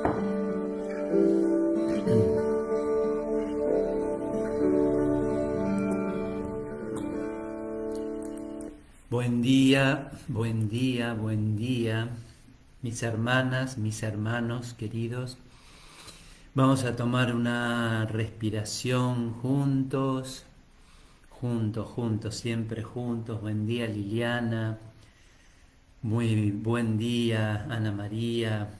Buen día, buen día, buen día, mis hermanas, mis hermanos queridos. Vamos a tomar una respiración juntos, juntos, siempre juntos. Buen día, Liliana. Muy buen día, Ana María.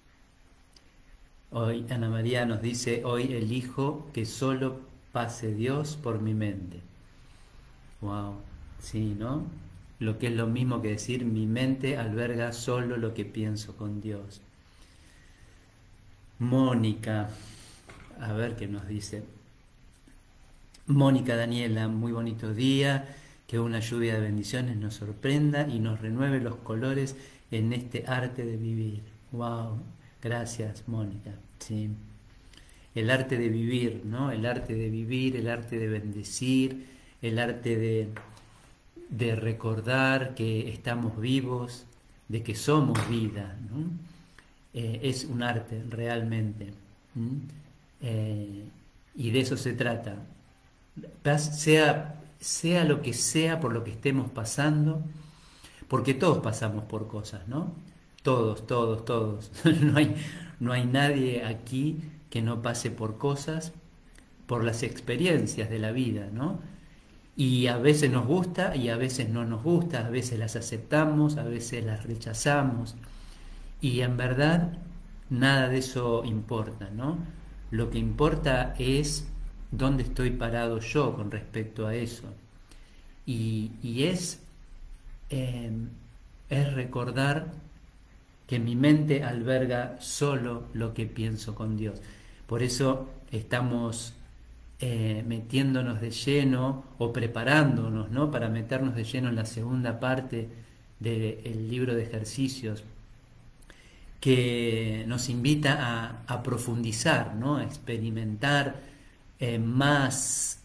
Hoy Ana María nos dice: hoy elijo que solo pase Dios por mi mente. Wow, sí, ¿no? Lo que es lo mismo que decir: mi mente alberga solo lo que pienso con Dios. Mónica, a ver qué nos dice. Mónica Daniela, muy bonito día, que una lluvia de bendiciones nos sorprenda y nos renueve los colores en este arte de vivir. Wow, gracias, Mónica. Sí. El arte de vivir, ¿no? El arte de vivir, el arte de bendecir, el arte de recordar que estamos vivos, de que somos vida, ¿no? Es un arte realmente. Y de eso se trata. Sea lo que sea por lo que estemos pasando, porque todos pasamos por cosas, ¿no? Todos. No hay nadie aquí que no pase por cosas, por las experiencias de la vida, ¿no? Y a veces nos gusta y a veces no nos gusta, a veces las aceptamos, a veces las rechazamos. Y en verdad nada de eso importa, ¿no? Lo que importa es dónde estoy parado yo con respecto a eso. Y es recordar que mi mente alberga solo lo que pienso con Dios. Por eso estamos metiéndonos de lleno o preparándonos, ¿no?, para meternos de lleno en la segunda parte del libro de ejercicios, que nos invita a profundizar, ¿no?, a experimentar más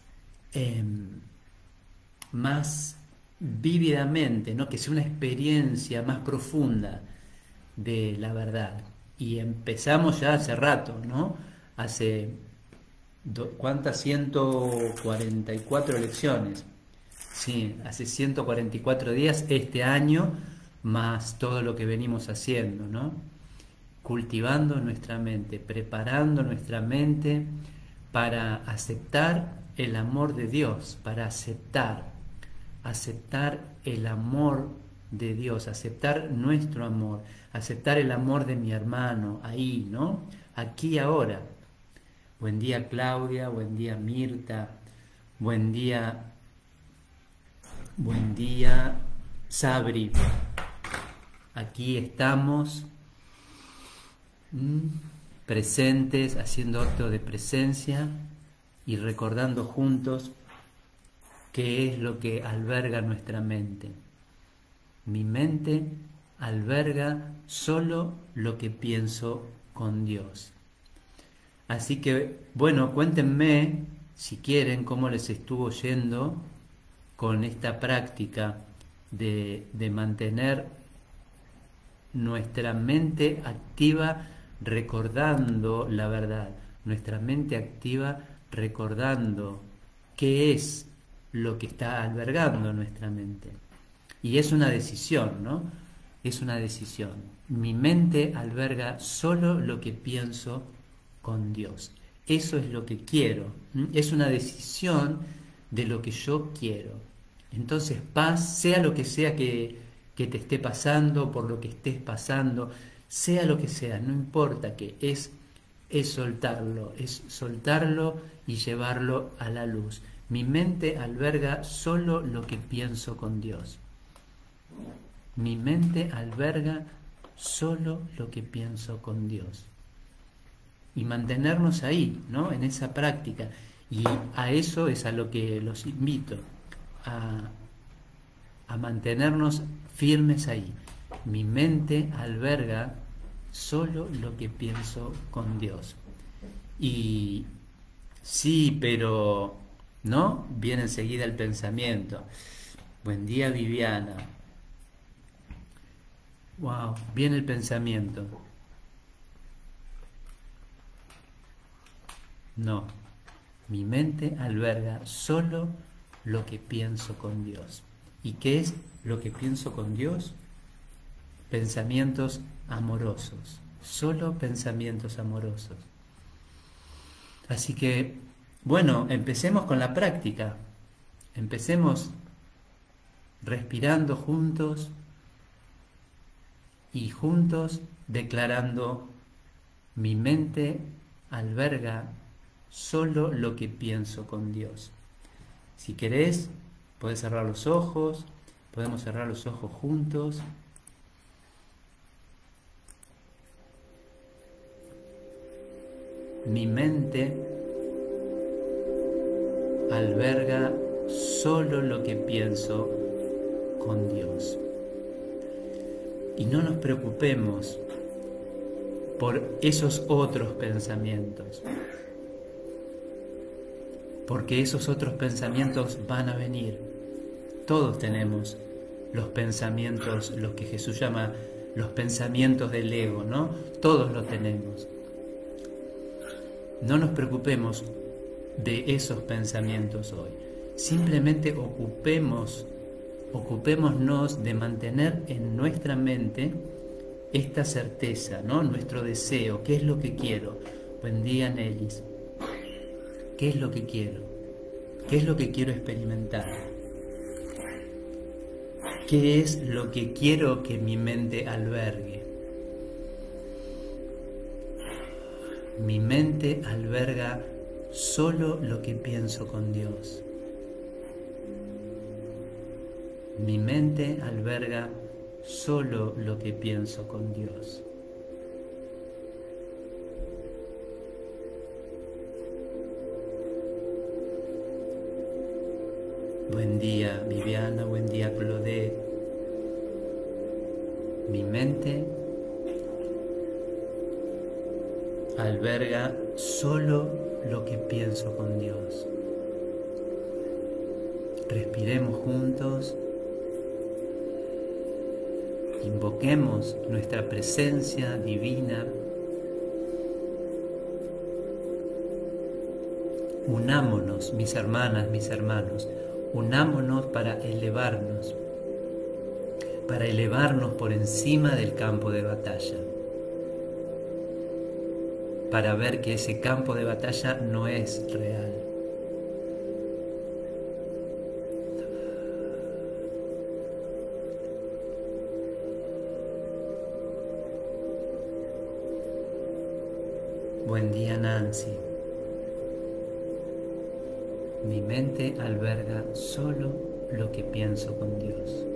vívidamente, ¿no?, que sea una experiencia más profunda de la verdad. Y empezamos ya hace rato, ¿no? Hace ¿cuántas? 144 lecciones. Sí, hace 144 días este año, más todo lo que venimos haciendo, ¿no? Cultivando nuestra mente, preparando nuestra mente para aceptar el amor de Dios, para aceptar el amor de Dios, aceptar nuestro amor, aceptar el amor de mi hermano, ahí, ¿no? Aquí, ahora. Buen día, Claudia, buen día, Mirta, buen día, Sabri. Aquí estamos, presentes, haciendo acto de presencia y recordando juntos qué es lo que alberga nuestra mente. Mi mente alberga solo lo que pienso con Dios. Así que, bueno, cuéntenme, si quieren, cómo les estuvo yendo con esta práctica de mantener nuestra mente activa recordando la verdad, nuestra mente activa recordando qué es lo que está albergando nuestra mente. Y es una decisión, ¿no? Es una decisión. Mi mente alberga solo lo que pienso con Dios. Eso es lo que quiero. Es una decisión de lo que yo quiero. Entonces, paz, sea lo que sea que te esté pasando, por lo que estés pasando, sea lo que sea, no importa qué, es soltarlo y llevarlo a la luz. Mi mente alberga solo lo que pienso con Dios. Mi mente alberga solo lo que pienso con Dios. Y mantenernos ahí, ¿no?, en esa práctica. Y a eso es a lo que los invito, a mantenernos firmes ahí. Mi mente alberga solo lo que pienso con Dios. Y sí, pero ¿no? Viene enseguida el pensamiento. Buen día, Viviana. Wow, viene el pensamiento. No, mi mente alberga solo lo que pienso con Dios. ¿Y qué es lo que pienso con Dios? Pensamientos amorosos, solo pensamientos amorosos. Así que, bueno, empecemos con la práctica. Empecemos respirando juntos y juntos declarando: mi mente alberga solo lo que pienso con Dios. Si querés, podés cerrar los ojos, podemos cerrar los ojos juntos. Mi mente alberga solo lo que pienso con Dios. Y no nos preocupemos por esos otros pensamientos, porque esos otros pensamientos van a venir. Todos tenemos los pensamientos, los que Jesús llama los pensamientos del ego, ¿no? Todos los tenemos. No nos preocupemos de esos pensamientos hoy. Simplemente ocupémonos de mantener en nuestra mente esta certeza, ¿no? Nuestro deseo. ¿Qué es lo que quiero? Buen día, Nelis. ¿Qué es lo que quiero? ¿Qué es lo que quiero experimentar? ¿Qué es lo que quiero que mi mente albergue? Mi mente alberga solo lo que pienso con Dios. Mi mente alberga solo lo que pienso con Dios. Buen día, Viviana, buen día, Claudette. Mi mente alberga solo lo que pienso con Dios. Respiremos juntos. Invoquemos nuestra presencia divina. Unámonos, mis hermanas, mis hermanos, unámonos para elevarnos por encima del campo de batalla, para ver que ese campo de batalla no es real. Buen día, Nancy. Mi mente alberga solo lo que pienso con Dios.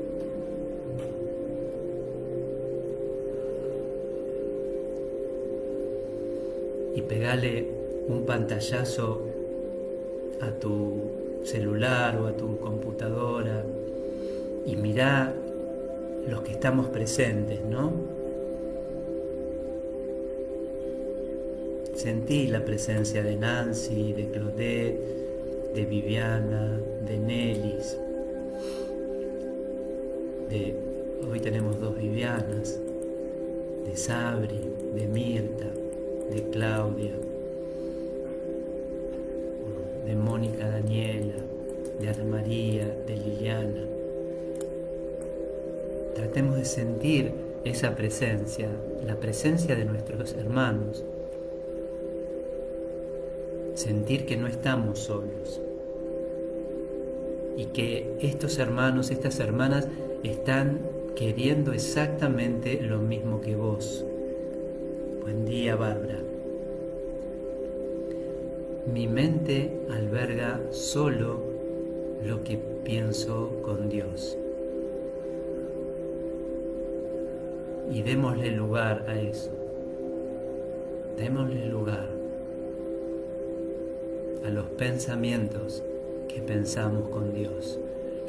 Y pegale un pantallazo a tu celular o a tu computadora y mirá los que estamos presentes, ¿no? Sentí la presencia de Nancy, de Claudette, de Viviana, de Nelis. Hoy tenemos 2 Vivianas, de Sabri, de Mirta, de Claudia, de Mónica Daniela, de Ana María, de Liliana. Tratemos de sentir esa presencia, la presencia de nuestros hermanos. Sentir que no estamos solos y que estos hermanos, estas hermanas están queriendo exactamente lo mismo que vos. Buen día, Bárbara. Mi mente alberga solo lo que pienso con Dios. Y démosle lugar a eso. Démosle lugar a los pensamientos que pensamos con Dios.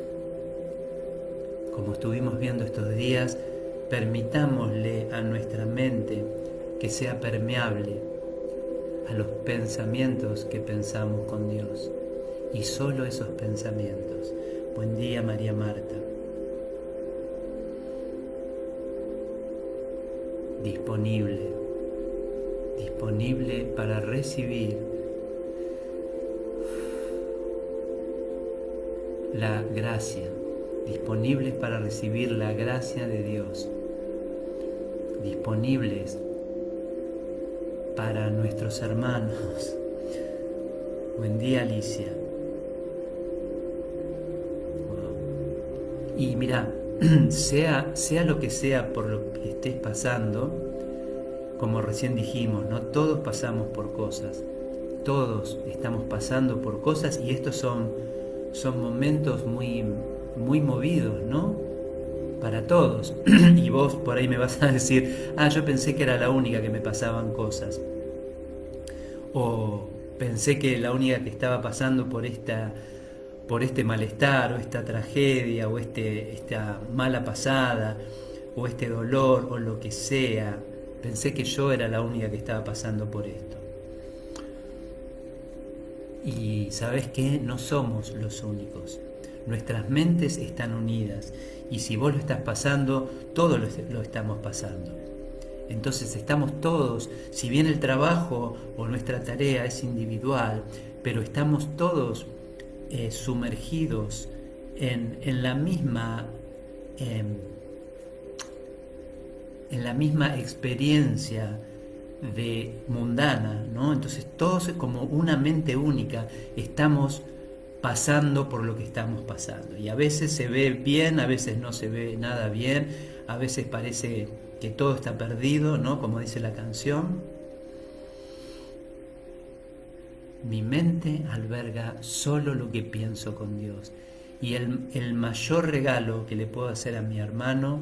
Como estuvimos viendo estos días, permitámosle a nuestra mente que sea permeable a los pensamientos que pensamos con Dios, y solo esos pensamientos. Buen día, María Marta. Disponible para recibir la gracia, disponibles para recibir la gracia de Dios, disponibles para nuestros hermanos. Buen día, Alicia. Wow. Y mira, sea lo que sea por lo que estés pasando, como recién dijimos, ¿no? Todos pasamos por cosas, todos estamos pasando por cosas, y estos son momentos muy, muy movidos, ¿no? Para todos. Y vos por ahí me vas a decir, yo pensé que era la única que me pasaban cosas, o pensé que la única que estaba pasando por este malestar, o esta tragedia, o esta mala pasada, o este dolor, o lo que sea, pensé que yo era la única que estaba pasando por esto. Y ¿sabes qué? No somos los únicos. Nuestras mentes están unidas, y si vos lo estás pasando, todos lo estamos pasando. Entonces estamos todos, si bien el trabajo o nuestra tarea es individual, pero estamos todos sumergidos en la misma experiencia mundana, ¿no? Entonces todos, como una mente única, estamos pasando por lo que estamos pasando, y a veces se ve bien, a veces no se ve nada bien, a veces parece que todo está perdido, ¿no? Como dice la canción. Mi mente alberga solo lo que pienso con Dios, y el mayor regalo que le puedo hacer a mi hermano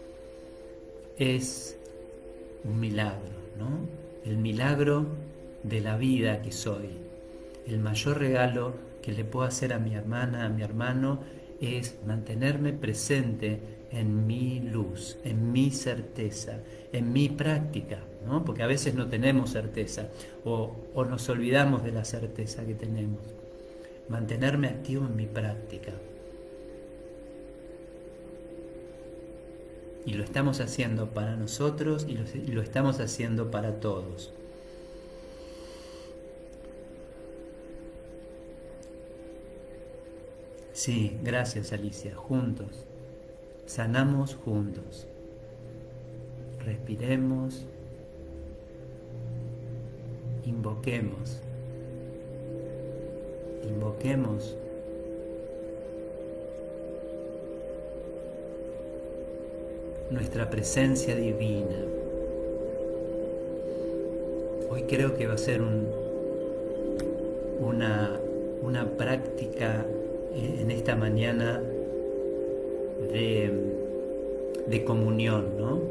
es un milagro, ¿no? El milagro de la vida que soy. El mayor regalo que le puedo hacer a mi hermana, a mi hermano, es mantenerme presente en mi luz, en mi certeza, en mi práctica, ¿no? Porque a veces no tenemos certeza, o nos olvidamos de la certeza que tenemos. Mantenerme activo en mi práctica. Y lo estamos haciendo para nosotros, y lo estamos haciendo para todos. Sí, gracias, Alicia. Juntos. Sanamos juntos. Respiremos. Invoquemos. Invoquemos nuestra presencia divina. Hoy creo que va a ser una práctica en esta mañana de comunión, ¿no?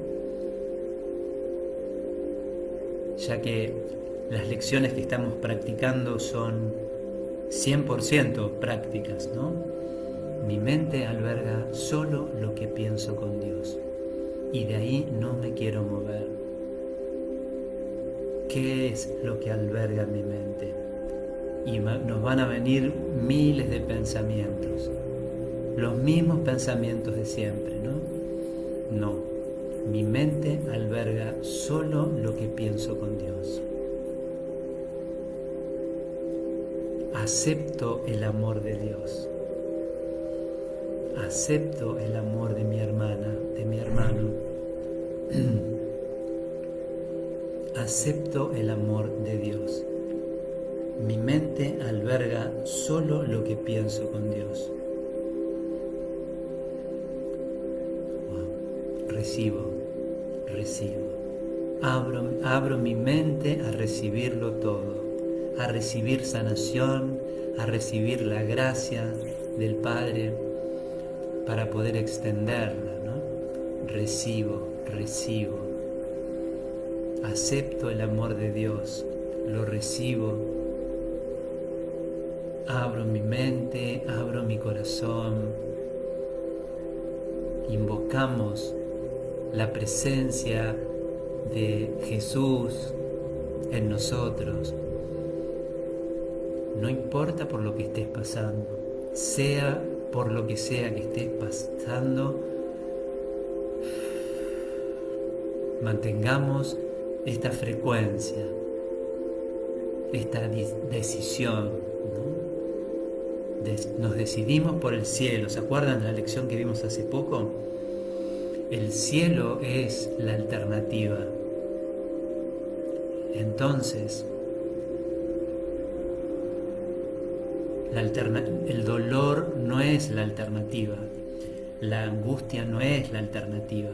Ya que las lecciones que estamos practicando son 100% prácticas, ¿no? Mi mente alberga solo lo que pienso con Dios, y de ahí no me quiero mover. ¿Qué es lo que alberga mi mente? Y nos van a venir miles de pensamientos, los mismos pensamientos de siempre, ¿no? No, mi mente alberga solo lo que pienso con Dios. Acepto el amor de Dios. Acepto el amor de mi hermana, de mi hermano. Acepto el amor de Dios. Mi mente alberga solo lo que pienso con Dios. Wow. Recibo. Abro mi mente a recibirlo todo, a recibir sanación, a recibir la gracia del Padre para poder extenderla, ¿no? Recibo. Acepto el amor de Dios, lo recibo. Abro mi mente, abro mi corazón. Invocamos la presencia de Jesús en nosotros. No importa por lo que estés pasando, sea por lo que sea que estés pasando, mantengamos esta frecuencia, esta decisión, ¿no? nos decidimos por el cielo. ¿Se acuerdan de la lección que vimos hace poco? El cielo es la alternativa. Entonces, el dolor no es la alternativa, la angustia no es la alternativa,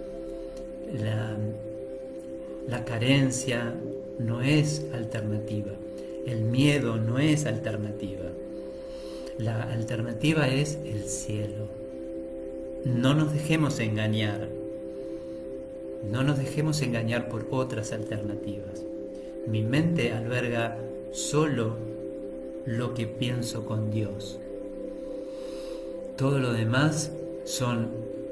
la carencia no es alternativa, el miedo no es alternativa. La alternativa es el cielo. No nos dejemos engañar, no nos dejemos engañar por otras alternativas. Mi mente alberga solo lo que pienso con Dios. Todo lo demás son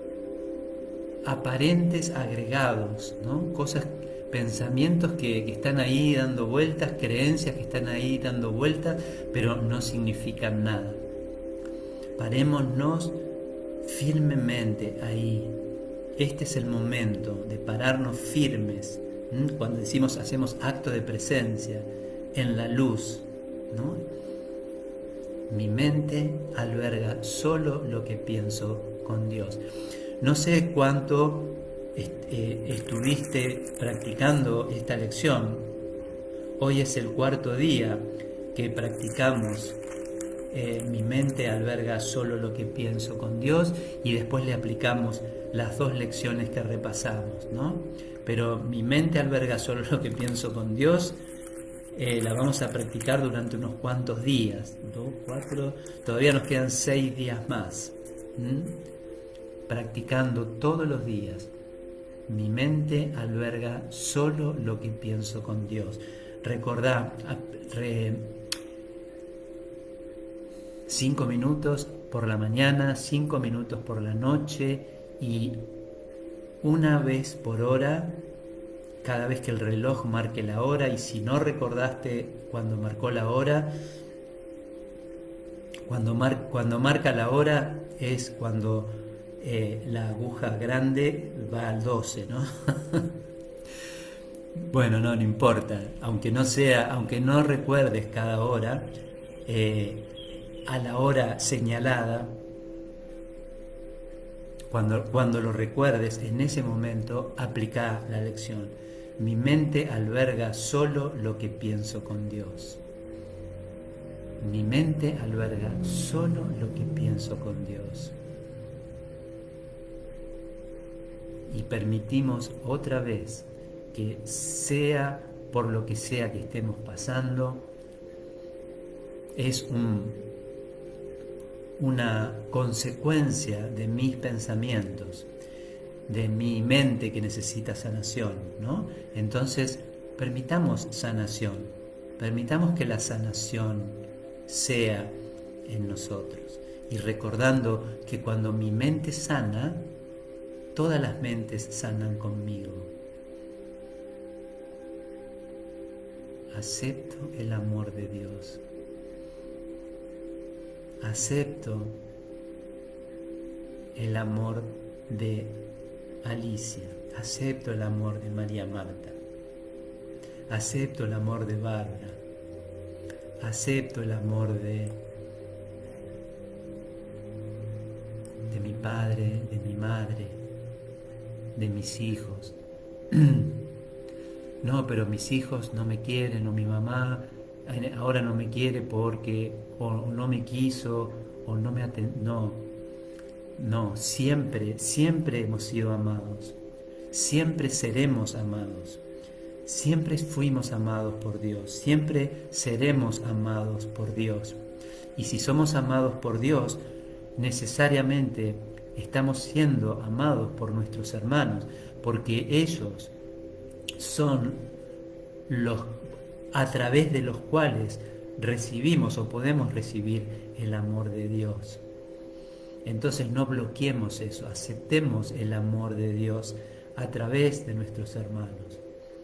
aparentes agregados, ¿no? Cosas, pensamientos que están ahí dando vueltas, creencias que están ahí dando vueltas, pero no significan nada. Parémonos firmemente ahí. Este es el momento de pararnos firmes. Cuando decimos, hacemos acto de presencia en la luz, ¿no? Mi mente alberga solo lo que pienso con Dios. No sé cuánto estuviste practicando esta lección. Hoy es el 4.º día que practicamos. Mi mente alberga solo lo que pienso con Dios, y después le aplicamos las 2 lecciones que repasamos, ¿no? Pero mi mente alberga solo lo que pienso con Dios. La vamos a practicar durante unos cuantos días, 2, 4, todavía nos quedan 6 días más, practicando todos los días. Mi mente alberga solo lo que pienso con Dios. Recordá, 5 minutos por la mañana, 5 minutos por la noche, y una vez por hora, cada vez que el reloj marque la hora. Y si no recordaste cuando marcó la hora, cuando marca la hora es cuando la aguja grande va al 12, ¿no? Bueno, no importa, aunque no recuerdes cada hora, a la hora señalada, cuando lo recuerdes, en ese momento aplica la lección. Mi mente alberga solo lo que pienso con Dios. Mi mente alberga solo lo que pienso con Dios. Y permitimos otra vez que, sea por lo que sea que estemos pasando, es una consecuencia de mis pensamientos, de mi mente que necesita sanación, ¿no? Entonces, permitamos sanación, permitamos que la sanación sea en nosotros, y recordando que cuando mi mente sana, todas las mentes sanan conmigo. Acepto el amor de Dios. Acepto el amor de Alicia. Acepto el amor de María Marta. Acepto el amor de Bárbara. Acepto el amor de mi padre, de mi madre, de mis hijos. No, pero mis hijos no me quieren, o mi mamá ahora no me quiere porque o no me quiso, o no me atendió. No, siempre hemos sido amados, siempre seremos amados, siempre fuimos amados por Dios, siempre seremos amados por Dios. Y si somos amados por Dios, necesariamente estamos siendo amados por nuestros hermanos, porque ellos son los a través de los cuales recibimos o podemos recibir el amor de Dios. Entonces no bloqueemos eso, aceptemos el amor de Dios a través de nuestros hermanos.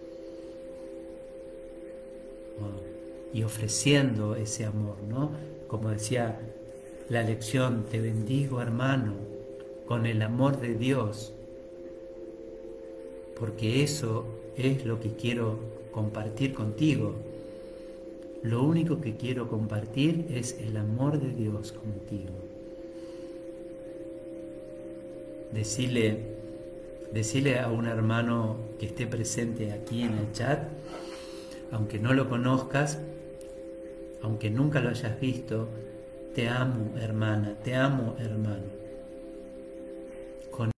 Y ofreciendo ese amor, ¿no? Como decía la lección, te bendigo, hermano, con el amor de Dios, porque eso es lo que quiero compartir contigo. Lo único que quiero compartir es el amor de Dios contigo. Decile a un hermano que esté presente aquí en el chat, aunque no lo conozcas, aunque nunca lo hayas visto, te amo, hermana, te amo, hermano. Con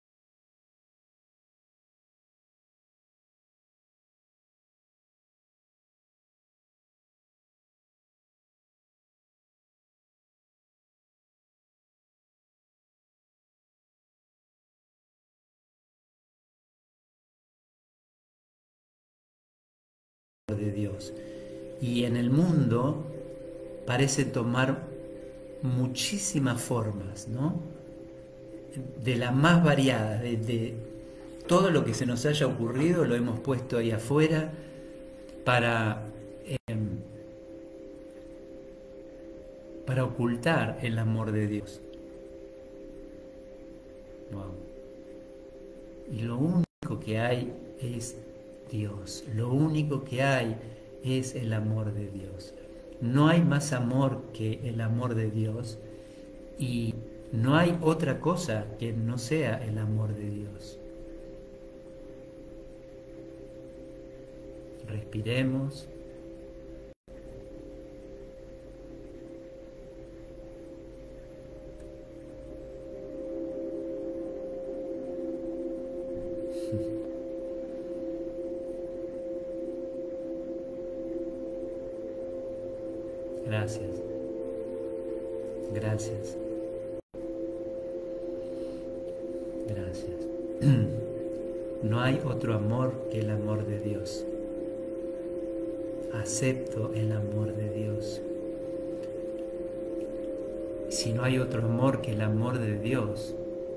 el amor de Dios. Y en el mundo parece tomar muchísimas formas, ¿no? De las más variadas, de todo lo que se nos haya ocurrido lo hemos puesto ahí afuera para, para ocultar el amor de Dios. Wow. Y lo único que hay es Dios, lo único que hay es el amor de Dios. No hay más amor que el amor de Dios y no hay otra cosa que no sea el amor de Dios. Respiremos. Gracias. Gracias. Gracias. No hay otro amor que el amor de Dios. Acepto el amor de Dios. Si no hay otro amor que el amor de Dios,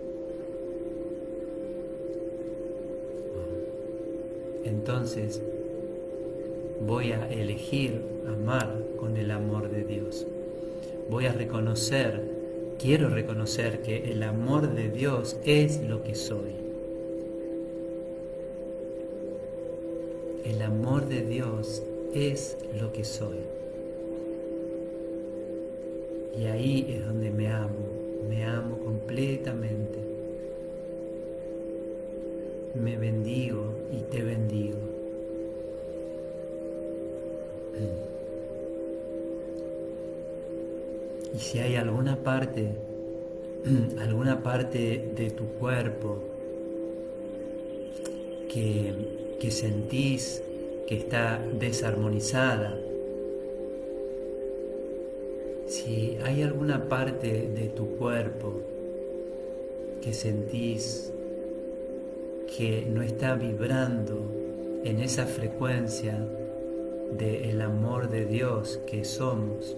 entonces voy a elegir amar con el amor de Dios. Voy a reconocer, quiero reconocer que el amor de Dios es lo que soy. El amor de Dios es lo que soy. Y ahí es donde me amo completamente. Me bendigo y te bendigo. Y si hay alguna parte de tu cuerpo que sentís que está desarmonizada, si hay alguna parte de tu cuerpo que sentís que no está vibrando en esa frecuencia del amor de Dios que somos,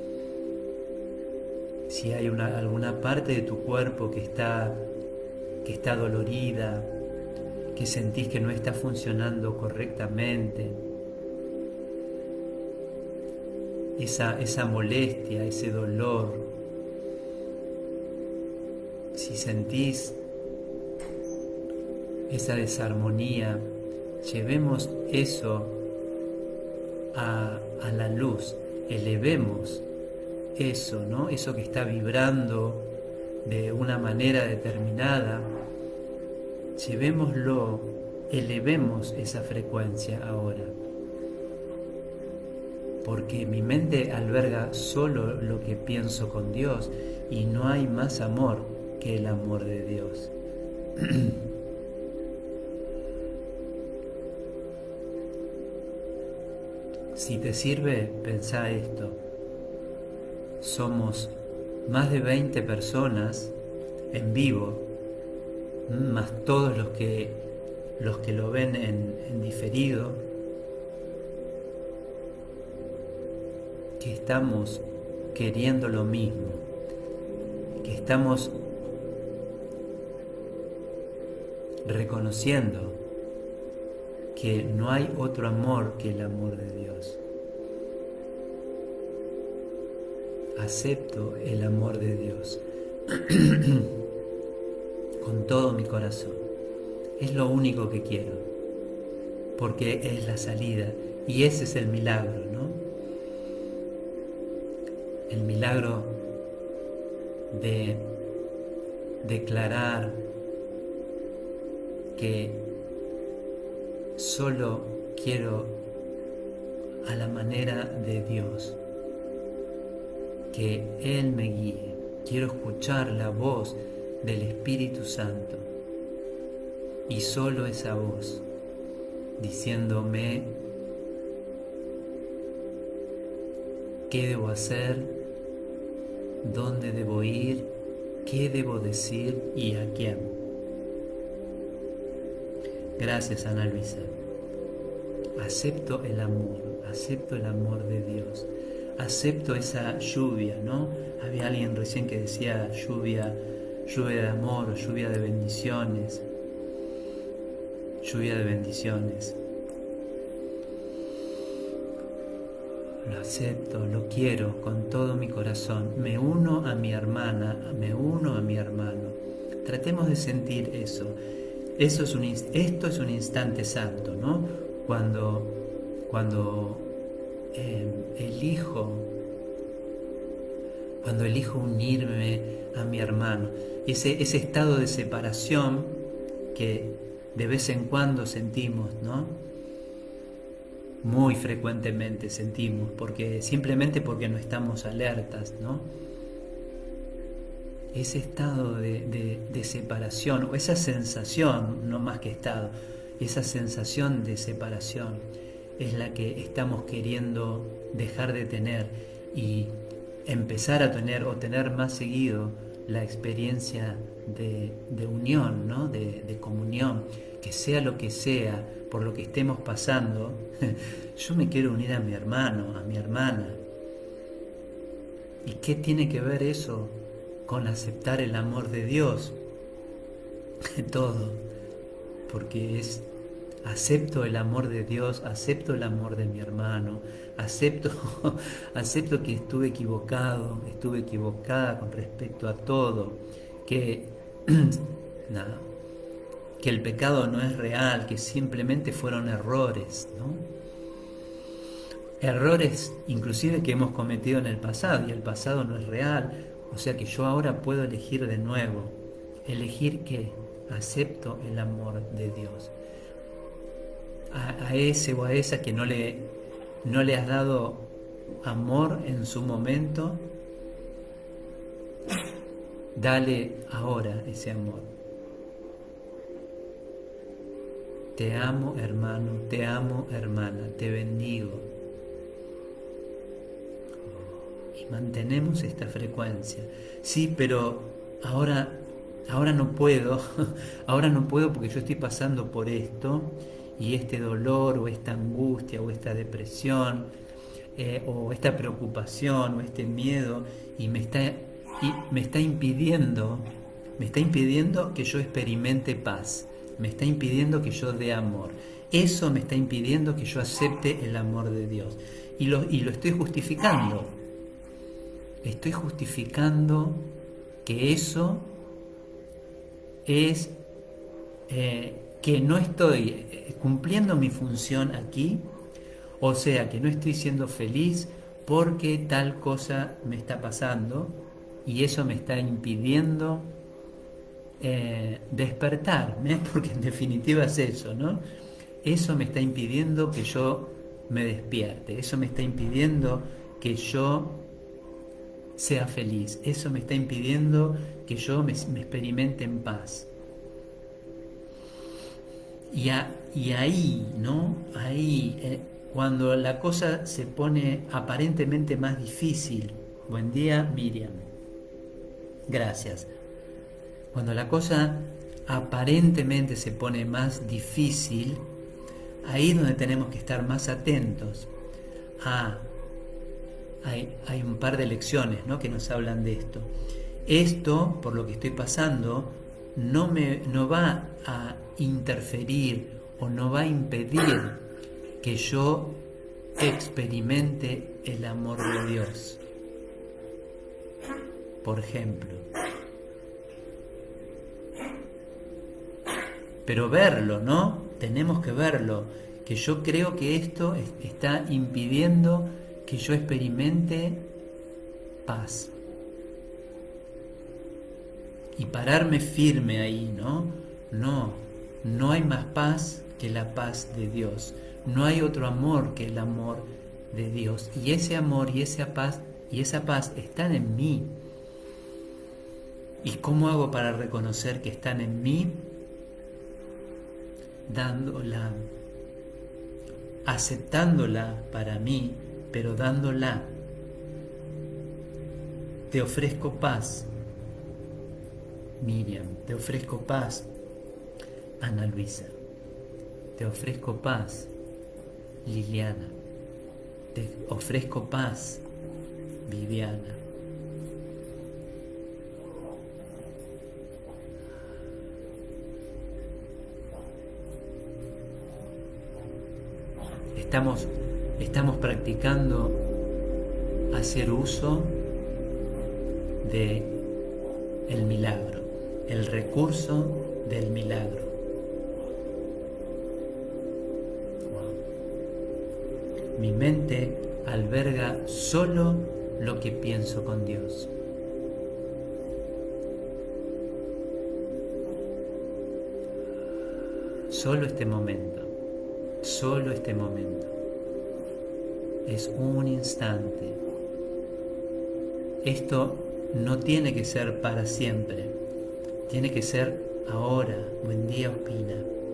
si hay alguna parte de tu cuerpo que está dolorida, que sentís que no está funcionando correctamente, esa molestia, ese dolor, si sentís esa desarmonía, llevemos eso a la luz, elevemos eso, ¿no? Eso que está vibrando de una manera determinada, llevémoslo, elevemos esa frecuencia ahora. Porque mi mente alberga solo lo que pienso con Dios y no hay más amor que el amor de Dios. Si te sirve, pensá esto. Somos más de 20 personas en vivo, más todos los que lo ven en diferido, que estamos queriendo lo mismo, que estamos reconociendo que no hay otro amor que el amor de Dios. Acepto el amor de Dios con todo mi corazón. Es lo único que quiero, porque es la salida y ese es el milagro, ¿no? el milagro de declarar que solo quiero a la manera de Dios, que Él me guíe, quiero escuchar la voz del Espíritu Santo y solo esa voz diciéndome qué debo hacer, dónde debo ir, qué debo decir y a quién. Gracias, Ana Luisa. Acepto el amor de Dios. Acepto esa lluvia, ¿no? Había alguien recién que decía lluvia de amor o lluvia de bendiciones. Lluvia de bendiciones. Lo acepto, lo quiero con todo mi corazón. Me uno a mi hermana, me uno a mi hermano. Tratemos de sentir eso. Esto es un instante santo, ¿no? Cuando elijo unirme a mi hermano, ese estado de separación que de vez en cuando sentimos, ¿no? Muy frecuentemente sentimos, simplemente porque no estamos alertas, ¿no? Ese estado de separación, o esa sensación, no más que estado, esa sensación de separación es la que estamos queriendo dejar de tener y empezar a tener o tener más seguido la experiencia de unión, ¿no? de comunión, que sea lo que sea, por lo que estemos pasando. Yo me quiero unir a mi hermano, a mi hermana. ¿Y qué tiene que ver eso con aceptar el amor de Dios? Todo, porque acepto el amor de Dios, acepto el amor de mi hermano, acepto que estuve equivocada con respecto a todo, que el pecado no es real, que simplemente fueron errores, ¿no? Errores inclusive que hemos cometido en el pasado, y el pasado no es real, o sea que yo ahora puedo elegir de nuevo. ¿Elegir qué? Acepto el amor de Dios. A ese o a esa que no le has dado amor en su momento, dale ahora ese amor. Te amo, hermano, te amo, hermana, te bendigo. Y mantenemos esta frecuencia. Sí, pero ahora no puedo, ahora no puedo porque yo estoy pasando por esto, y este dolor, o esta angustia, o esta depresión, o esta preocupación, o este miedo, y me está impidiendo que yo experimente paz, me está impidiendo que yo dé amor. Eso me está impidiendo que yo acepte el amor de Dios. Y lo estoy justificando. Estoy justificando que eso es que no estoy cumpliendo mi función aquí, o sea, que no estoy siendo feliz porque tal cosa me está pasando, y eso me está impidiendo despertar, porque en definitiva es eso, ¿no? Eso me está impidiendo que yo me despierte, eso me está impidiendo que yo sea feliz, eso me está impidiendo que yo me experimente en paz. Y ahí, ¿no? Ahí, cuando la cosa se pone aparentemente más difícil. Buen día, Miriam. Gracias. Cuando la cosa aparentemente se pone más difícil, ahí es donde tenemos que estar más atentos. Hay un par de lecciones, ¿no?, que nos hablan de esto. Esto, por lo que estoy pasando, no va a interferir o no va a impedir que yo experimente el amor de Dios. Por ejemplo. Pero verlo, ¿no? Tenemos que verlo. Que yo creo que esto está impidiendo que yo experimente paz. Y pararme firme ahí, ¿no? No hay más paz que la paz de Dios. No hay otro amor que el amor de Dios. Y ese amor y esa paz están en mí. ¿Y cómo hago para reconocer que están en mí? Dándola, aceptándola para mí, pero dándola. Te ofrezco paz, Miriam. Te ofrezco paz, Ana Luisa. Te ofrezco paz, Liliana. Te ofrezco paz, Viviana. Estamos practicando hacer uso de el milagro, el recurso del milagro. Wow. Mi mente alberga solo lo que pienso con Dios. Solo este momento. Solo este momento. Es un instante. Esto no tiene que ser para siempre. Tiene que ser ahora. Buen día, Ospina.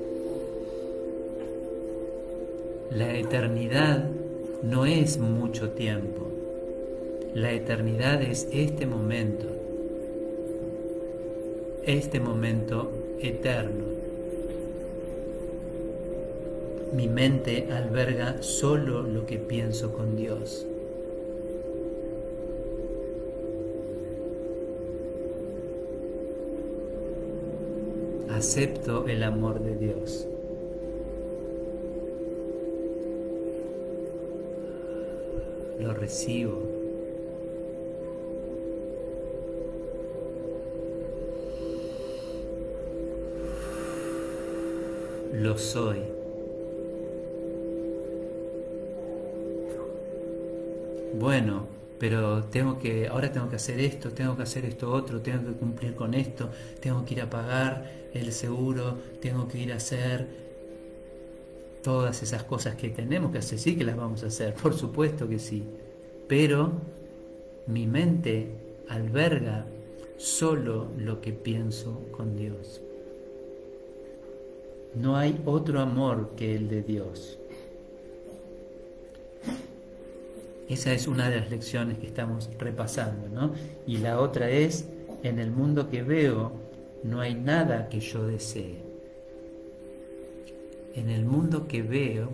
La eternidad no es mucho tiempo. La eternidad es este momento eterno. Mi mente alberga solo lo que pienso con Dios. Acepto el amor de Dios. Lo recibo. Lo soy. Bueno, pero ahora tengo que hacer esto, tengo que hacer esto otro, tengo que cumplir con esto, tengo que ir a pagar el seguro, tengo que ir a hacer todas esas cosas que tenemos que hacer. Sí que las vamos a hacer, por supuesto que sí, pero mi mente alberga solo lo que pienso con Dios. No hay otro amor que el de Dios. Esa es una de las lecciones que estamos repasando, ¿no? Y la otra es, en el mundo que veo, no hay nada que yo desee. En el mundo que veo,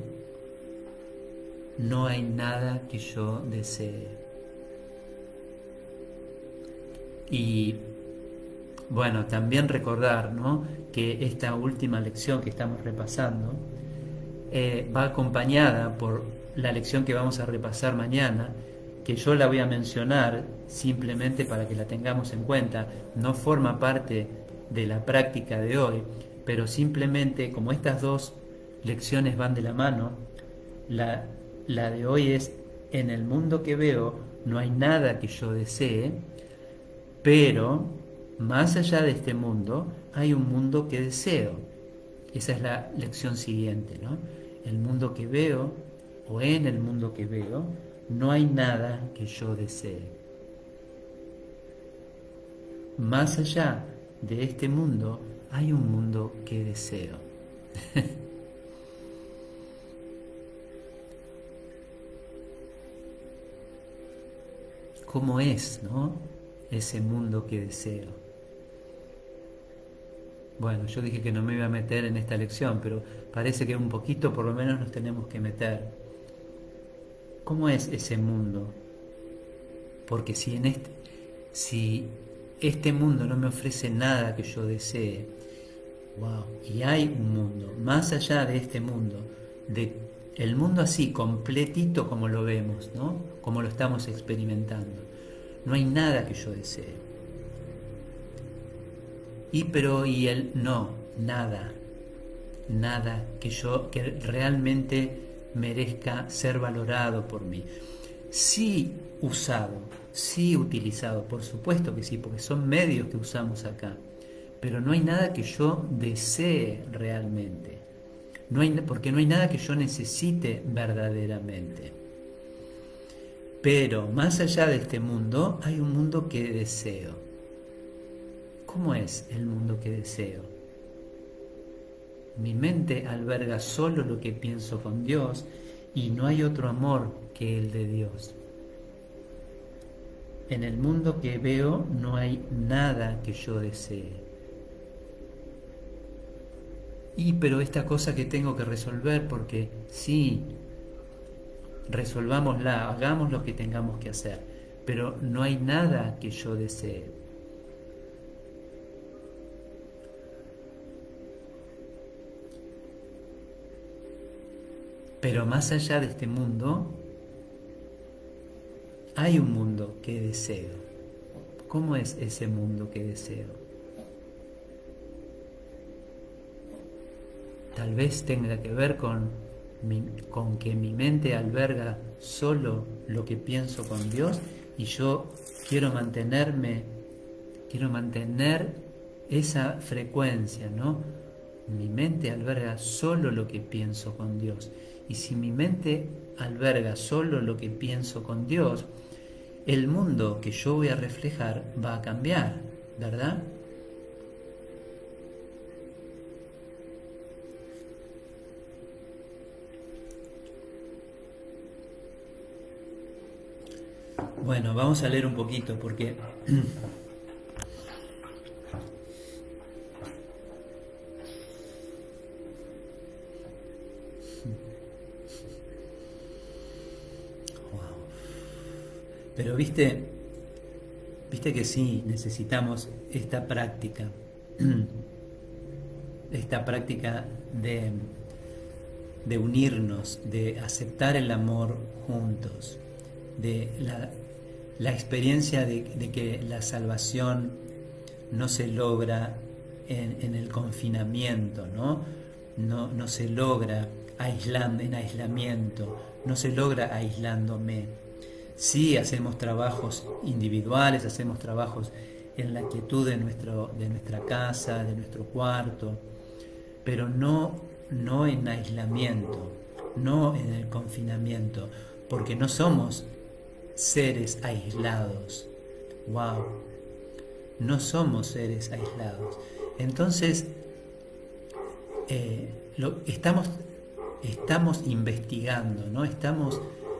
no hay nada que yo desee. Y bueno, también recordar, ¿no?, que esta última lección que estamos repasando va acompañada por la lección que vamos a repasar mañana, que yo la voy a mencionar simplemente para que la tengamos en cuenta. No forma parte de la práctica de hoy, pero simplemente como estas dos lecciones van de la mano, la de hoy es: en el mundo que veo no hay nada que yo desee, pero más allá de este mundo hay un mundo que deseo. Esa es la lección siguiente, ¿no? El mundo que veo, o en el mundo que veo, no hay nada que yo desee. Más allá de este mundo hay un mundo que deseo. ¿Cómo es, no?, ese mundo que deseo? Bueno, yo dije que no me iba a meter en esta lección, pero parece que un poquito por lo menos nos tenemos que meter. ¿Cómo es ese mundo? Porque si este mundo no me ofrece nada que yo desee, wow, y hay un mundo más allá de este mundo, el mundo así completito como lo vemos, ¿no?, como lo estamos experimentando, no hay nada que yo desee. Nada que realmente merezca ser valorado por mí. sí usado, sí utilizado, por supuesto que sí, porque son medios que usamos acá, pero no hay nada que yo desee realmente, porque no hay nada que yo necesite verdaderamente. Pero más allá de este mundo, hay un mundo que deseo. ¿Cómo es el mundo que deseo? Mi mente alberga solo lo que pienso con Dios y no hay otro amor que el de Dios. En el mundo que veo no hay nada que yo desee. Pero esta cosa que tengo que resolver, porque sí, resolvámosla, hagamos lo que tengamos que hacer, pero no hay nada que yo desee. Pero más allá de este mundo, hay un mundo que deseo. ¿Cómo es ese mundo que deseo? Tal vez tenga que ver con que mi mente alberga solo lo que pienso con Dios y yo quiero mantener esa frecuencia, ¿no? Mi mente alberga solo lo que pienso con Dios. Y si mi mente alberga solo lo que pienso con Dios, el mundo que yo voy a reflejar va a cambiar, ¿verdad? Bueno, vamos a leer un poquito porque pero viste que sí, necesitamos esta práctica de unirnos, de aceptar el amor juntos, de la experiencia de que la salvación no se logra en el confinamiento, ¿no? No se logra en aislamiento, no se logra aislándome. Sí, hacemos trabajos individuales, hacemos trabajos en la quietud de nuestra casa, de nuestro cuarto, pero no en aislamiento, no en el confinamiento, porque no somos seres aislados. ¡Wow! No somos seres aislados. Entonces, estamos investigando, ¿no? Estamos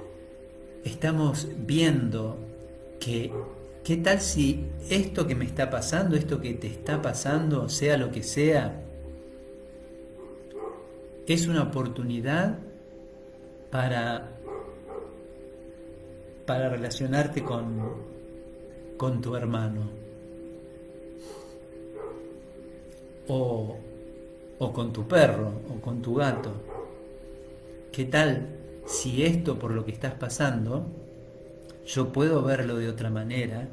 viendo qué tal si esto que me está pasando, esto que te está pasando, sea lo que sea, es una oportunidad para relacionarte con tu hermano o con tu perro o con tu gato. ¿Qué tal si esto por lo que estás pasando yo puedo verlo de otra manera?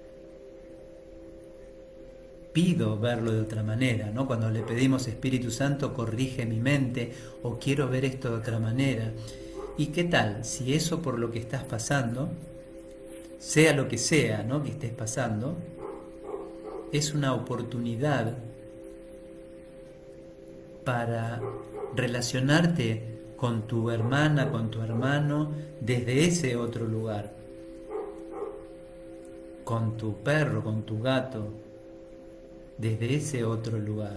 Pido verlo de otra manera, ¿no? Cuando le pedimos Espíritu Santo, corrige mi mente, o quiero ver esto de otra manera. ¿Y qué tal si eso por lo que estás pasando, sea lo que sea, ¿no?, que estés pasando, es una oportunidad para relacionarte con tu hermana, con tu hermano, desde ese otro lugar, con tu perro, con tu gato, desde ese otro lugar?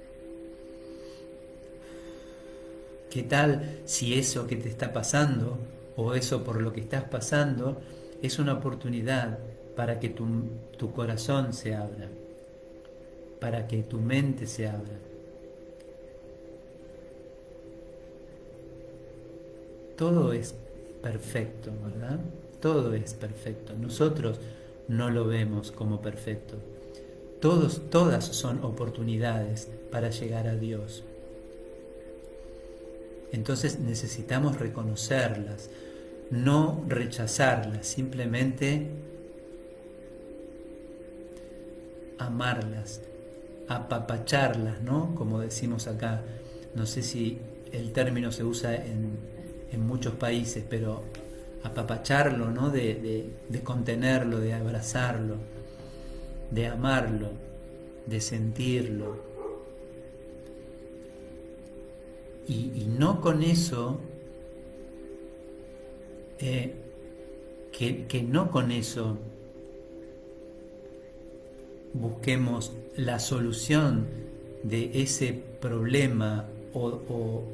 ¿Qué tal si eso que te está pasando, o eso por lo que estás pasando, es una oportunidad para que tu corazón se abra, para que tu mente se abra? Todo es perfecto, ¿verdad? Todo es perfecto. Nosotros no lo vemos como perfecto. Todas son oportunidades para llegar a Dios. Entonces necesitamos reconocerlas, no rechazarlas, simplemente amarlas, apapacharlas, ¿no? Como decimos acá. No sé si el término se usa en muchos países, pero apapacharlo, ¿no? De contenerlo, de abrazarlo, de amarlo, de sentirlo. Y no con eso, que no con eso busquemos la solución de ese problema o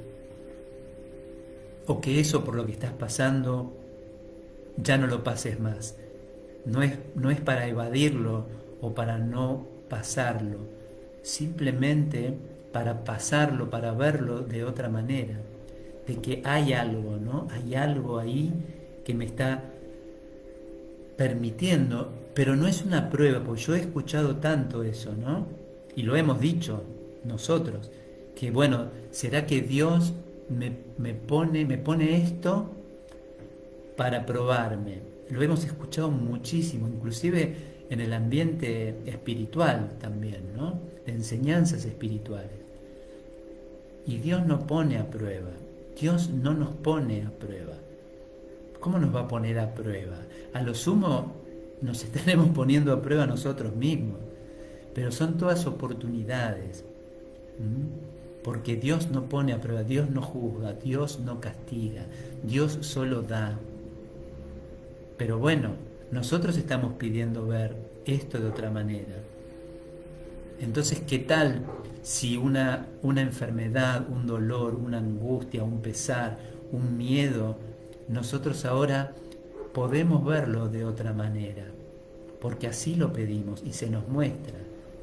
que eso por lo que estás pasando ya no lo pases más. No es para evadirlo o para no pasarlo, simplemente para pasarlo, para verlo de otra manera, de que hay algo, ¿no? Hay algo ahí que me está permitiendo, pero no es una prueba, porque yo he escuchado tanto eso, ¿no? Y lo hemos dicho nosotros, que bueno, ¿será que Dios me pone esto para probarme? Lo hemos escuchado muchísimo, inclusive en el ambiente espiritual también, ¿no? De enseñanzas espirituales. Y Dios no pone a prueba, Dios no nos pone a prueba. ¿Cómo nos va a poner a prueba? A lo sumo nos estaremos poniendo a prueba nosotros mismos, pero son todas oportunidades, porque Dios no pone a prueba, Dios no juzga, Dios no castiga, Dios solo da. Pero bueno, nosotros estamos pidiendo ver esto de otra manera. Entonces, ¿qué tal si una enfermedad, un dolor, una angustia, un pesar, un miedo, nosotros ahora podemos verlo de otra manera? Porque así lo pedimos y se nos muestra.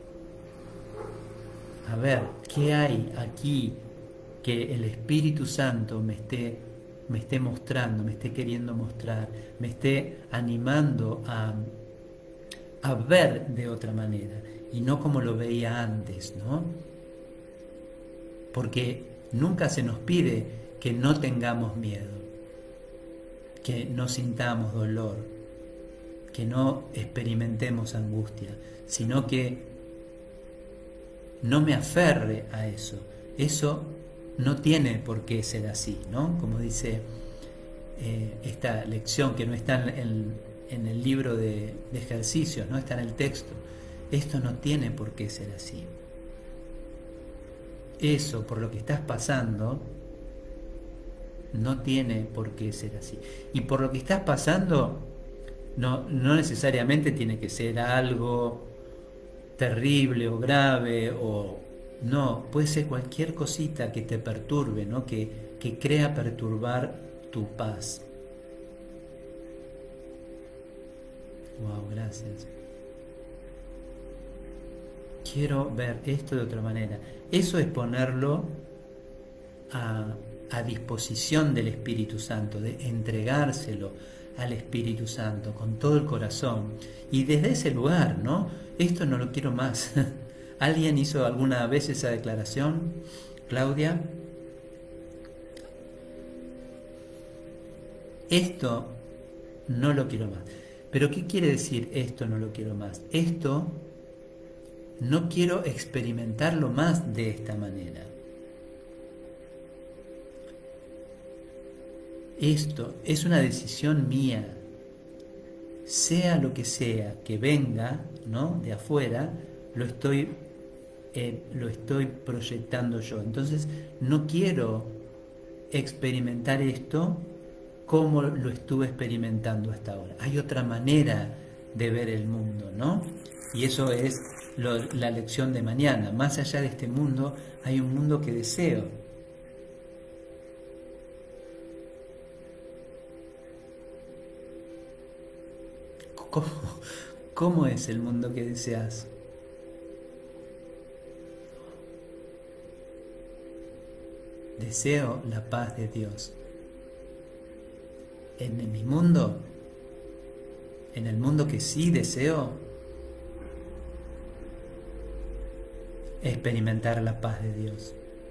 A ver, ¿qué hay aquí que el Espíritu Santo me esté mostrando, me esté queriendo mostrar, me esté animando a ver de otra manera y no como lo veía antes, ¿no? Porque nunca se nos pide que no tengamos miedo, que no sintamos dolor, que no experimentemos angustia, sino que no me aferre a eso. Eso no tiene por qué ser así, ¿no? Como dice esta lección que no está en el libro de ejercicios, no está en el texto. Esto no tiene por qué ser así. Eso, por lo que estás pasando, no tiene por qué ser así. Y por lo que estás pasando, no necesariamente tiene que ser algo terrible o grave, o no, puede ser cualquier cosita que te perturbe, ¿no? que crea perturbar tu paz. Wow, gracias. Quiero ver esto de otra manera. Eso es ponerlo a disposición del Espíritu Santo, de entregárselo al Espíritu Santo con todo el corazón. Y desde ese lugar, ¿no? Esto no lo quiero más. ¿Alguien hizo alguna vez esa declaración? Claudia. Esto no lo quiero más. ¿Pero qué quiere decir esto no lo quiero más? Esto no quiero experimentarlo más de esta manera. Esto es una decisión mía. Sea lo que sea que venga, ¿no?, de afuera, lo estoy proyectando yo. Entonces, no quiero experimentar esto como lo estuve experimentando hasta ahora. Hay otra manera de ver el mundo, ¿no? Y eso es la lección de mañana. Más allá de este mundo, hay un mundo que deseo. ¿Cómo es el mundo que deseas? Deseo la paz de Dios. En mi mundo, en el mundo que sí deseo, experimentar la paz de Dios.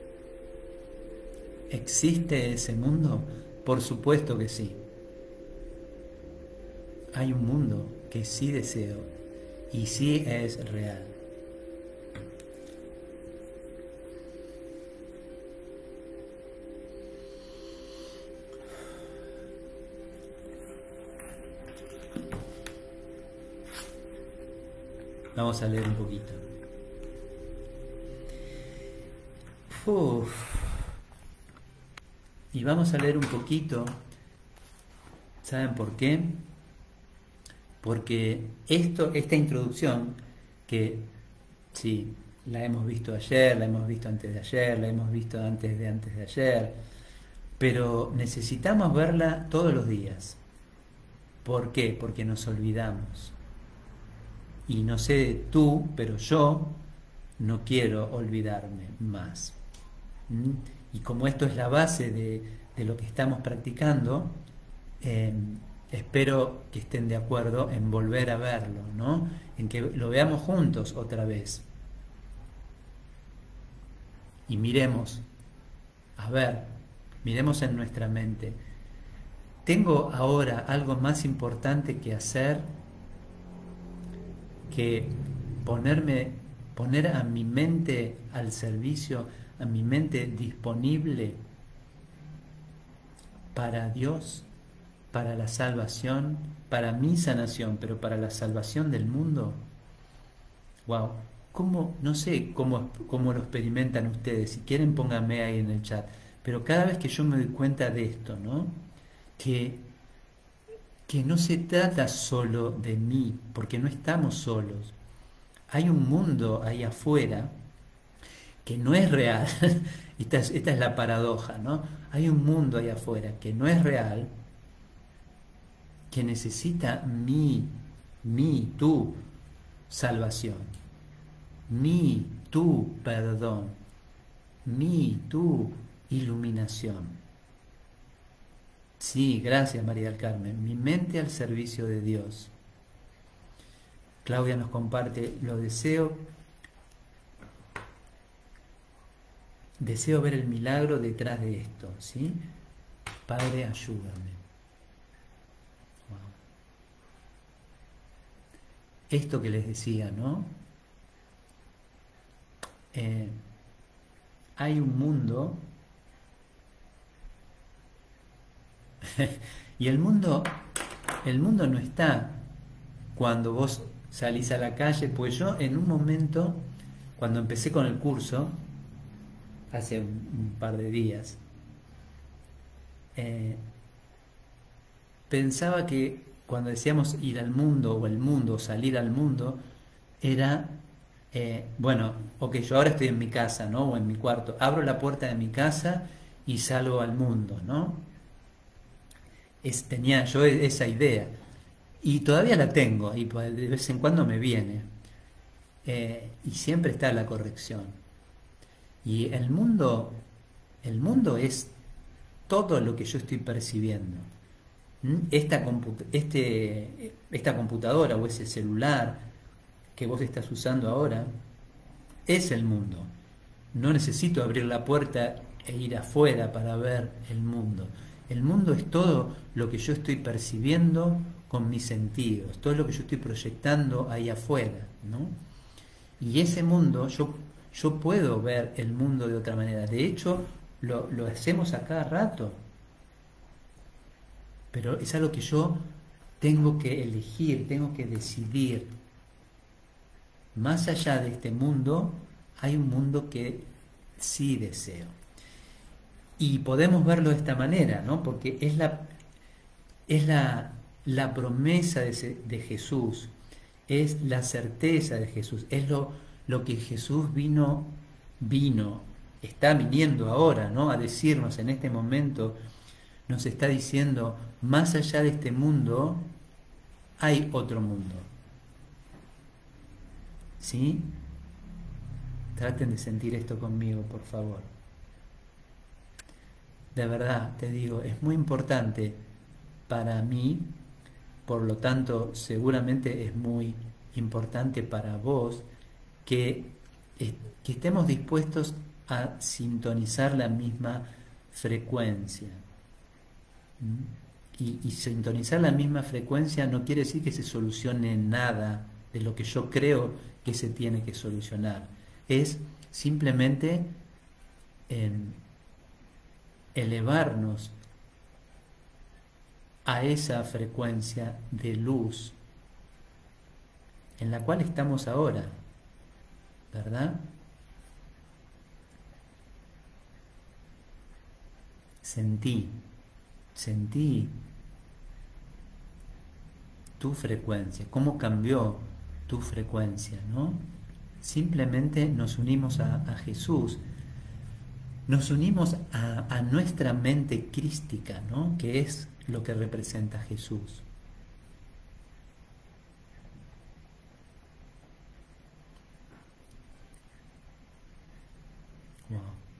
¿Existe ese mundo? Por supuesto que sí. Hay un mundo que sí deseo y sí es real. Vamos a leer un poquito. Uf. Y vamos a leer un poquito. ¿Saben por qué? Porque esta introducción, que sí, la hemos visto ayer, la hemos visto antes de ayer, la hemos visto antes de ayer, pero necesitamos verla todos los días. ¿Por qué? Porque nos olvidamos. Y no sé tú, pero yo no quiero olvidarme más. Y como esto es la base de lo que estamos practicando, espero que estén de acuerdo en volver a verlo, ¿no? En que lo veamos juntos otra vez. Y miremos, a ver, miremos en nuestra mente. ¿Tengo ahora algo más importante que hacer que poner a mi mente al servicio, a mi mente disponible para Dios, para la salvación, para mi sanación, pero para la salvación del mundo? Wow, no sé cómo lo experimentan ustedes. Si quieren, pónganme ahí en el chat. Pero cada vez que yo me doy cuenta de esto, ¿no? Que no se trata solo de mí, porque no estamos solos. Hay un mundo ahí afuera que no es real. Esta es la paradoja, ¿no? Hay un mundo ahí afuera que no es real, que necesita tu salvación, tu perdón, tu iluminación. Sí, gracias María del Carmen. Mi mente al servicio de Dios. Claudia nos comparte, deseo ver el milagro detrás de esto, ¿sí? Padre, ayúdame. Wow. Esto que les decía, ¿no? Hay un mundo y el mundo no está cuando vos salís a la calle. Pues yo en un momento, cuando empecé con el curso, hace un par de días, pensaba que cuando decíamos ir al mundo, o el mundo, salir al mundo, era, bueno, ok, yo ahora estoy en mi casa, ¿no? O en mi cuarto, abro la puerta de mi casa y salgo al mundo, ¿no? Tenía yo esa idea, y todavía la tengo, y de vez en cuando me viene, y siempre está la corrección. Y el mundo es todo lo que yo estoy percibiendo. Esta computadora o ese celular que vos estás usando ahora es el mundo. No necesito abrir la puerta e ir afuera para ver el mundo. El mundo es todo lo que yo estoy percibiendo con mis sentidos, todo lo que yo estoy proyectando ahí afuera, ¿no? Y ese mundo, yo puedo ver el mundo de otra manera. De hecho, lo hacemos a cada rato. Pero es algo que yo tengo que elegir, tengo que decidir. Más allá de este mundo, hay un mundo que sí deseo. Y podemos verlo de esta manera, ¿no? Porque es la promesa de Jesús, es la certeza de Jesús, es lo que Jesús está viniendo ahora, ¿no? A decirnos en este momento, nos está diciendo, más allá de este mundo, hay otro mundo. ¿Sí? Traten de sentir esto conmigo, por favor. De verdad, te digo, es muy importante para mí, por lo tanto, seguramente es muy importante para vos, que estemos dispuestos a sintonizar la misma frecuencia. Y sintonizar la misma frecuencia no quiere decir que se solucione nada de lo que yo creo que se tiene que solucionar. Es simplemente elevarnos a esa frecuencia de luz, en la cual estamos ahora, ¿verdad? Sentí tu frecuencia, cómo cambió tu frecuencia, ¿no? Simplemente nos unimos a Jesús, nos unimos a nuestra mente crística, ¿no? Que es lo que representa Jesús. Wow.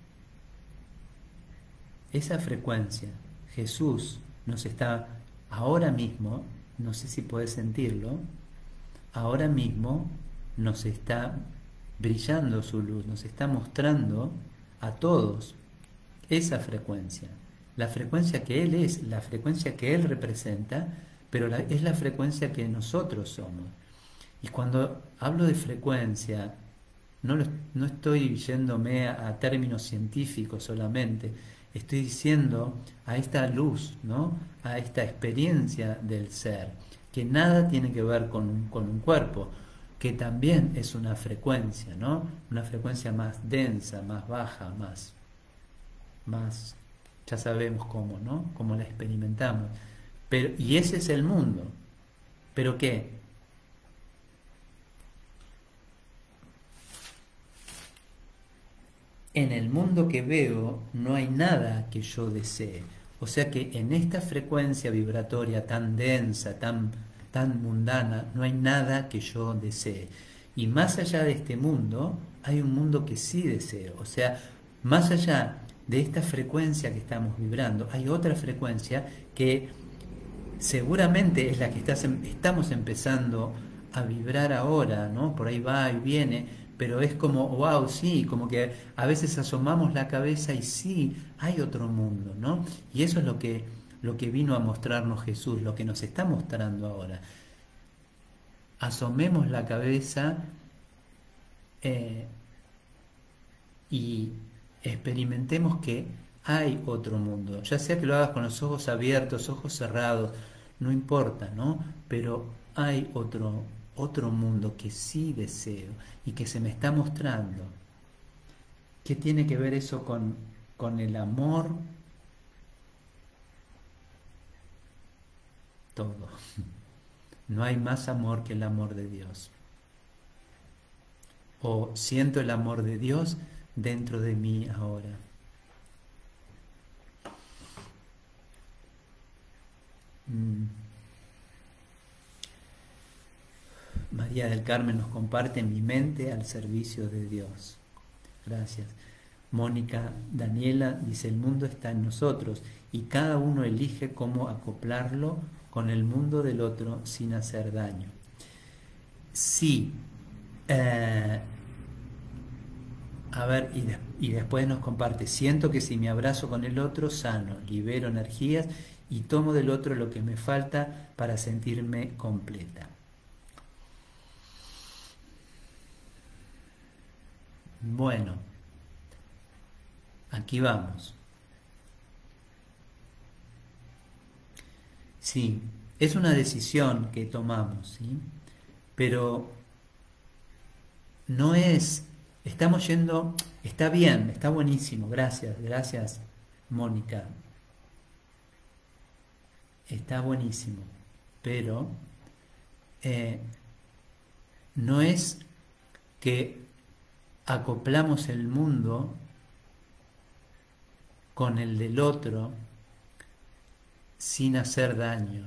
Esa frecuencia, Jesús nos está ahora mismo, no sé si puedes sentirlo, ahora mismo nos está brillando su luz, nos está mostrando a todos esa frecuencia, la frecuencia que Él es, la frecuencia que Él representa, pero es la frecuencia que nosotros somos. Y cuando hablo de frecuencia, no estoy yéndome a términos científicos solamente, estoy diciendo a esta luz, ¿no? A esta experiencia del ser, que nada tiene que ver con un cuerpo, que también es una frecuencia, ¿no? Una frecuencia más densa, más baja, más ya sabemos cómo, ¿no? Cómo la experimentamos. Pero, y ese es el mundo. ¿Pero qué? En el mundo que veo no hay nada que yo desee. O sea que en esta frecuencia vibratoria tan densa, tan mundana, no hay nada que yo desee. Y más allá de este mundo, hay un mundo que sí deseo. O sea, más allá de esta frecuencia que estamos vibrando, hay otra frecuencia que seguramente es la que estamos empezando a vibrar ahora, ¿no? Por ahí va y viene, pero es como, wow, sí, como que a veces asomamos la cabeza y sí, hay otro mundo, ¿no? Y eso es lo que vino a mostrarnos Jesús, lo que nos está mostrando ahora. Asomemos la cabeza y experimentemos que hay otro mundo, ya sea que lo hagas con los ojos abiertos, ojos cerrados, no importa, ¿no? Pero hay otro mundo que sí deseo y que se me está mostrando. ¿Qué tiene que ver eso con el amor? Todo. No hay más amor que el amor de Dios. O siento el amor de Dios dentro de mí ahora. María del Carmen nos comparte: mi mente al servicio de Dios. Gracias. Mónica Daniela dice: el mundo está en nosotros y cada uno elige cómo acoplarlo con el mundo del otro sin hacer daño. Sí. A ver, y después nos comparte: siento que si me abrazo con el otro, sano, libero energías y tomo del otro lo que me falta para sentirme completa. Bueno, aquí vamos. Sí, es una decisión que tomamos, ¿sí? Pero no es, estamos yendo, está bien, está buenísimo, gracias Mónica, está buenísimo, pero no es que acoplamos el mundo con el del otro sin hacer daño.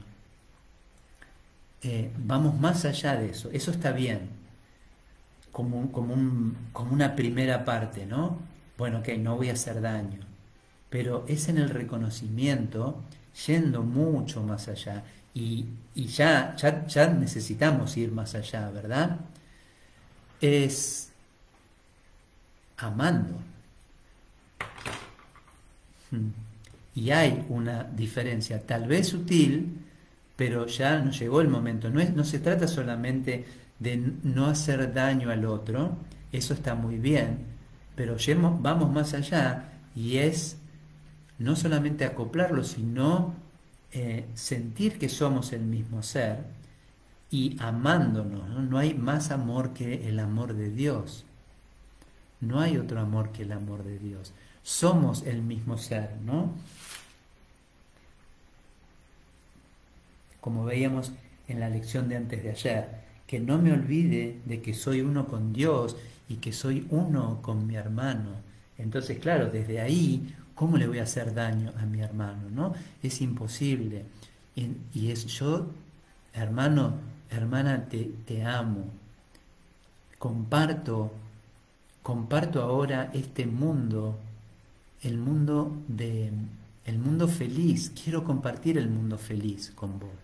Vamos más allá de eso. Eso está bien, como una primera parte, ¿no? Bueno, ok, no voy a hacer daño. Pero es en el reconocimiento, yendo mucho más allá. Y ya necesitamos ir más allá, ¿verdad? Es amando. Y hay una diferencia, tal vez sutil, pero ya nos llegó el momento. No se trata solamente de no hacer daño al otro, eso está muy bien, pero vamos más allá y es no solamente acoplarlo, sino sentir que somos el mismo ser y amándonos, ¿no? No hay más amor que el amor de Dios. No hay otro amor que el amor de Dios. Somos el mismo ser, ¿no? Como veíamos en la lección de antes de ayer, que no me olvide de que soy uno con Dios y que soy uno con mi hermano. Entonces, claro, desde ahí, ¿cómo le voy a hacer daño a mi hermano, no? Es imposible. Y es yo, hermano, hermana, te amo. Comparto ahora este mundo, el mundo feliz. Quiero compartir el mundo feliz con vos.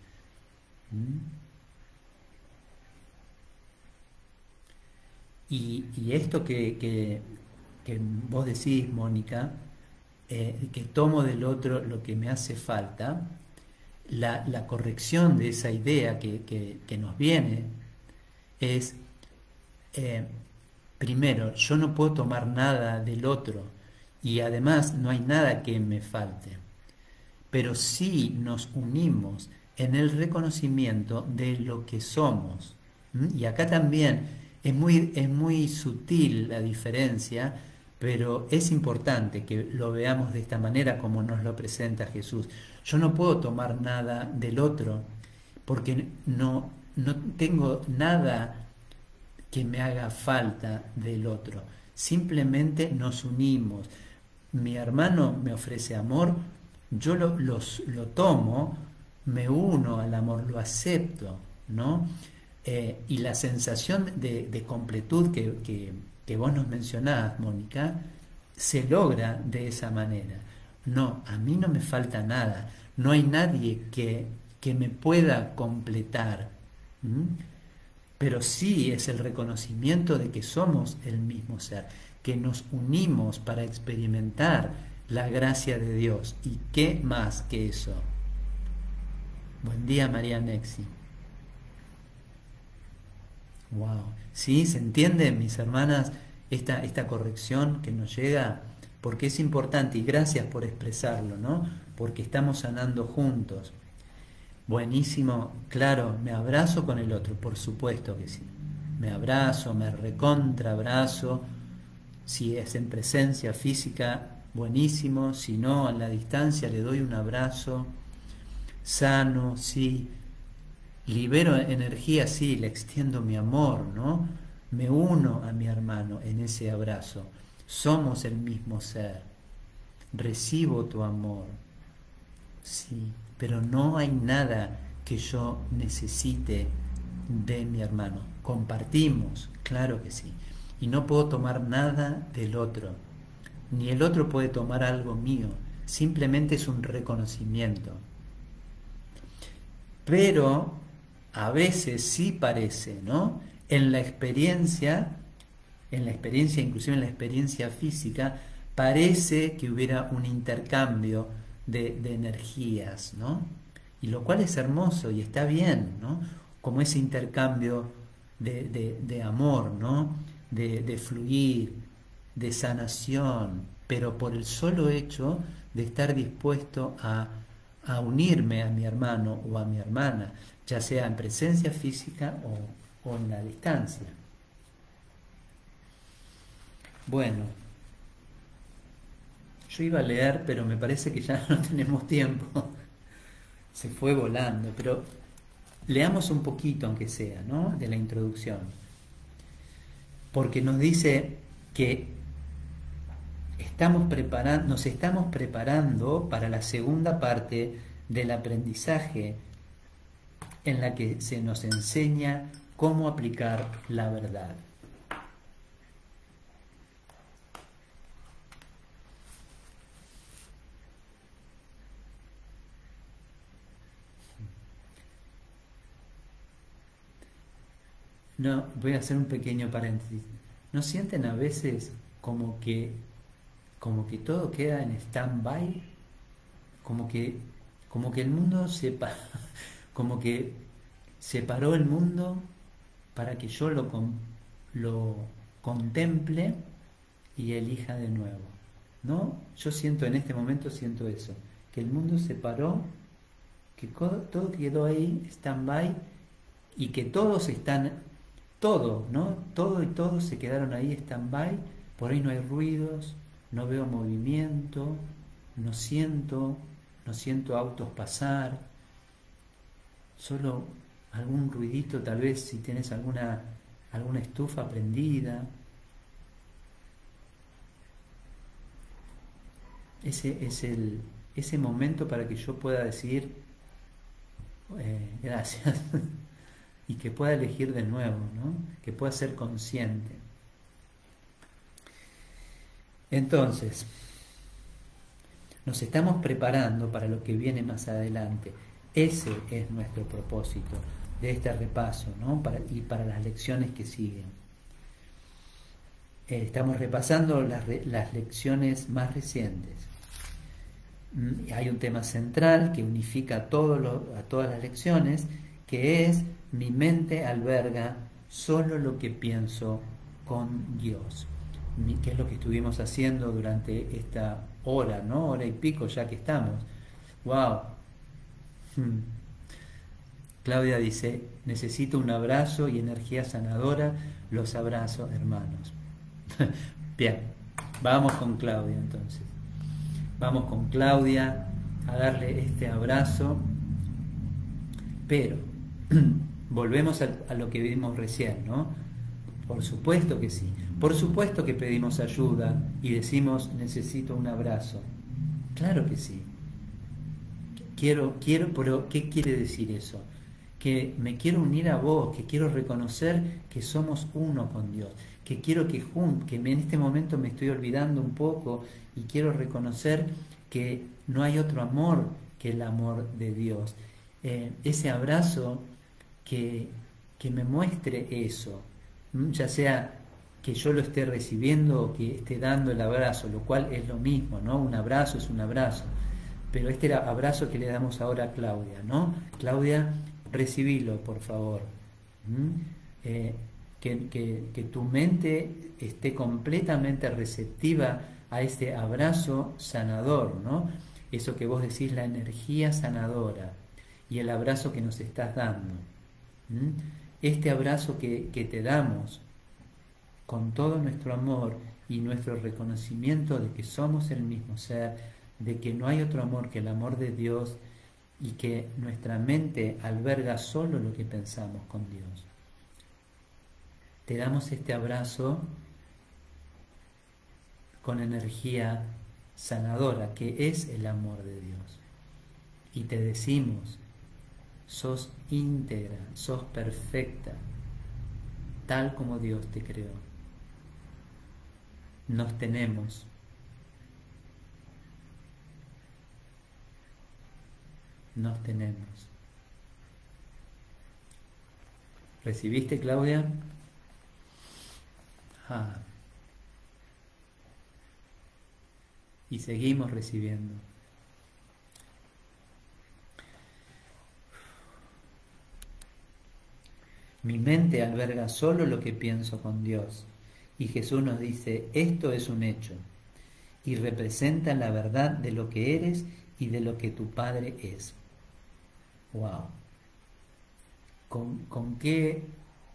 Y esto que vos decís, Mónica, que tomo del otro lo que me hace falta, la corrección de esa idea que nos viene es, primero, yo no puedo tomar nada del otro y además no hay nada que me falte, pero sí nos unimos en el reconocimiento de lo que somos. Y acá también es muy sutil la diferencia, pero es importante que lo veamos de esta manera como nos lo presenta Jesús. Yo no puedo tomar nada del otro porque no tengo nada que me haga falta del otro. Simplemente nos unimos. Mi hermano me ofrece amor, yo lo tomo, me uno al amor, lo acepto, ¿no? Y la sensación de completud que vos nos mencionás, Mónica, se logra de esa manera. No, a mí no me falta nada, no hay nadie que me pueda completar. Pero sí es el reconocimiento de que somos el mismo ser, que nos unimos para experimentar la gracia de Dios. ¿Y qué más que eso? Buen día, María Nexi. Wow. ¿Sí? ¿Se entiende, mis hermanas, esta corrección que nos llega? Porque es importante y gracias por expresarlo, ¿no? Porque estamos sanando juntos. Buenísimo, claro, me abrazo con el otro, por supuesto que sí. Me abrazo, me recontra abrazo. Si es en presencia física, buenísimo. Si no, a la distancia le doy un abrazo. Sano, sí. Libero energía, sí, le extiendo mi amor, ¿no? Me uno a mi hermano en ese abrazo. Somos el mismo ser. Recibo tu amor. Sí, pero no hay nada que yo necesite de mi hermano. Compartimos, claro que sí. Y no puedo tomar nada del otro. Ni el otro puede tomar algo mío. Simplemente es un reconocimiento. Pero a veces sí parece, ¿no? En la experiencia, inclusive en la experiencia física, parece que hubiera un intercambio de energías, ¿no? Y lo cual es hermoso y está bien, ¿no? Como ese intercambio de amor, ¿no? De fluir, de sanación, pero por el solo hecho de estar dispuesto a unirme a mi hermano o a mi hermana, ya sea en presencia física o en la distancia. Bueno, yo iba a leer, pero me parece que ya no tenemos tiempo. Se fue volando, pero leamos un poquito, aunque sea, ¿no? De la introducción. Porque nos dice que nos estamos preparando para la segunda parte del aprendizaje en la que se nos enseña cómo aplicar la verdad. No, voy a hacer un pequeño paréntesis. ¿No sienten a veces como que todo queda en stand-by? Como que el mundo como que se paró el mundo para que yo lo contemple y elija de nuevo, ¿no? Yo siento en este momento eso, que el mundo se paró, que todo quedó ahí, stand-by, y que todos están, todo, ¿no? Todo y todos se quedaron ahí stand-by, por ahí no hay ruidos, no veo movimiento, no siento autos pasar, solo algún ruidito, tal vez si tienes alguna estufa prendida. Ese es ese momento para que yo pueda decir gracias y que pueda elegir de nuevo, ¿no? Que pueda ser consciente. Entonces, nos estamos preparando para lo que viene más adelante. Ese es nuestro propósito de este repaso, ¿no? Y para las lecciones que siguen. Estamos repasando las lecciones más recientes. Hay un tema central que unifica a todas las lecciones, que es: mi mente alberga solo lo que pienso con Dios. Que es lo que estuvimos haciendo durante esta hora, ¿no? Hora y pico ya que estamos. ¡Wow! Claudia dice: necesito un abrazo y energía sanadora. Los abrazo, hermanos. Bien, vamos con Claudia entonces. Vamos con Claudia a darle este abrazo, pero volvemos a lo que vimos recién, ¿no? Por supuesto que sí, por supuesto que pedimos ayuda y decimos: necesito un abrazo. Claro que sí. Quiero, pero ¿qué quiere decir eso? Que me quiero unir a vos, que quiero reconocer que somos uno con Dios, que quiero que en este momento me estoy olvidando un poco y quiero reconocer que no hay otro amor que el amor de Dios. Ese abrazo que me muestre eso, ya sea que yo lo esté recibiendo o que esté dando el abrazo, lo cual es lo mismo, ¿no? Un abrazo es un abrazo. Pero este abrazo que le damos ahora a Claudia, ¿no? Claudia, recibilo, por favor. Que tu mente esté completamente receptiva a este abrazo sanador, ¿no? Eso que vos decís, la energía sanadora y el abrazo que nos estás dando. Este abrazo que te damos con todo nuestro amor y nuestro reconocimiento de que somos el mismo ser, de que no hay otro amor que el amor de Dios y que nuestra mente alberga solo lo que pensamos con Dios. Te damos este abrazo con energía sanadora, que es el amor de Dios. Y te decimos: sos íntegra, sos perfecta, tal como Dios te creó. Nos tenemos. Nos tenemos. ¿Recibiste, Claudia? Y seguimos recibiendo. Mi mente alberga solo lo que pienso con Dios. Y Jesús nos dice: esto es un hecho y representa la verdad de lo que eres y de lo que tu Padre es. ¡Wow! ¿Con qué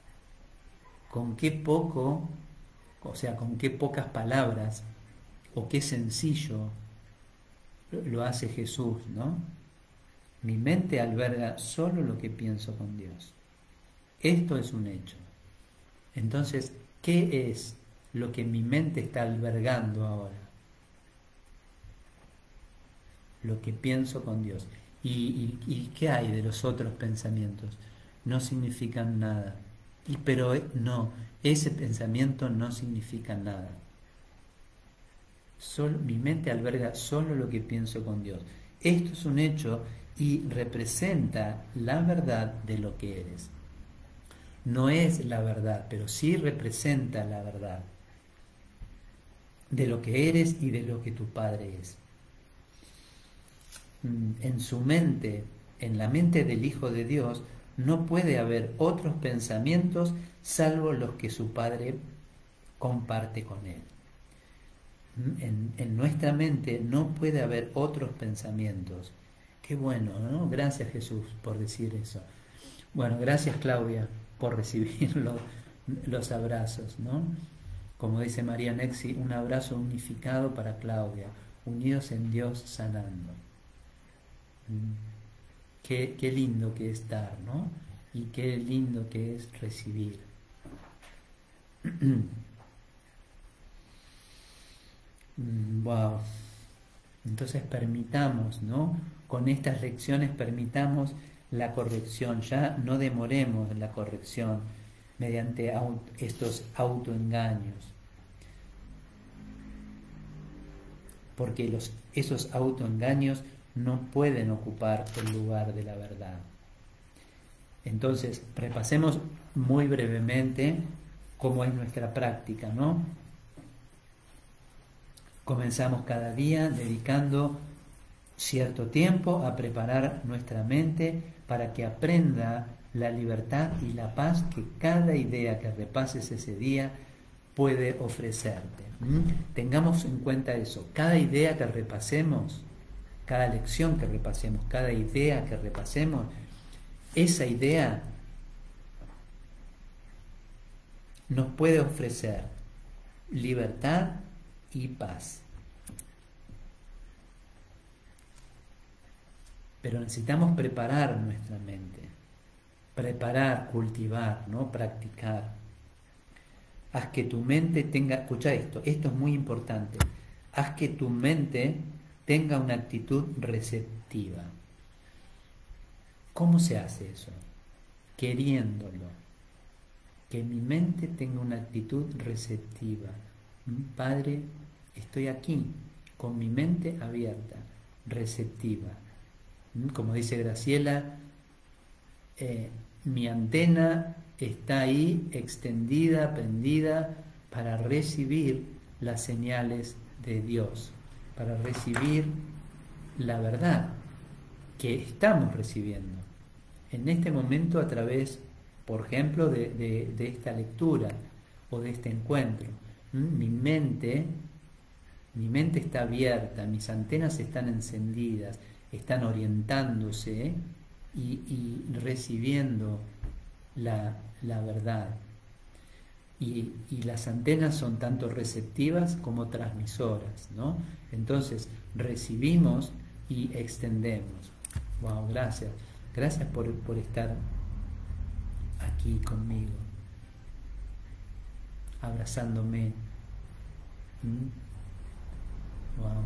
poco, o sea, con qué pocas palabras, o qué sencillo lo hace Jesús, ¿no? Mi mente alberga solo lo que pienso con Dios. Esto es un hecho. Entonces, ¿qué es lo que mi mente está albergando ahora? Lo que pienso con Dios. ¿Y qué hay de los otros pensamientos? No significan nada. Pero no, ese pensamiento no significa nada. Mi mente alberga solo lo que pienso con Dios. Esto es un hecho y representa la verdad de lo que eres. No es la verdad, pero sí representa la verdad de lo que eres y de lo que tu Padre es. En su mente, en la mente del Hijo de Dios, no puede haber otros pensamientos salvo los que su Padre comparte con él. En nuestra mente no puede haber otros pensamientos. Qué bueno, ¿no? Gracias, Jesús, por decir eso. Bueno, gracias Claudia por recibir los abrazos, ¿no? Como dice María Nexi, un abrazo unificado para Claudia, unidos en Dios sanando. Qué lindo que es dar, ¿no? Y qué lindo que es recibir. Wow. Entonces permitamos, ¿no? Con estas lecciones permitamos la corrección, ya no demoremos la corrección mediante estos autoengaños, porque esos autoengaños no pueden ocupar el lugar de la verdad. Entonces, repasemos muy brevemente cómo es nuestra práctica, ¿no? Comenzamos cada día dedicando cierto tiempo a preparar nuestra mente para que aprenda la libertad y la paz que cada idea que repases ese día puede ofrecerte. Tengamos en cuenta eso. Cada idea que repasemos, cada lección que repasemos, cada idea que repasemos, esa idea nos puede ofrecer libertad y paz. Pero necesitamos preparar nuestra mente, preparar, cultivar, ¿no? Practicar. Haz que tu mente tenga, escucha esto es muy importante, haz que tu mente tenga una actitud receptiva. ¿Cómo se hace eso? Queriéndolo. Que mi mente tenga una actitud receptiva. Padre, estoy aquí, con mi mente abierta, receptiva. Como dice Graciela, mi antena está ahí extendida, prendida, para recibir las señales de Dios, para recibir la verdad que estamos recibiendo en este momento a través, por ejemplo, de esta lectura o de este encuentro. Mi mente está abierta, mis antenas están encendidas, están orientándose y recibiendo la verdad. Y las antenas son tanto receptivas como transmisoras, ¿no? Entonces, recibimos y extendemos. Wow, gracias. Gracias por estar aquí conmigo, abrazándome. Wow.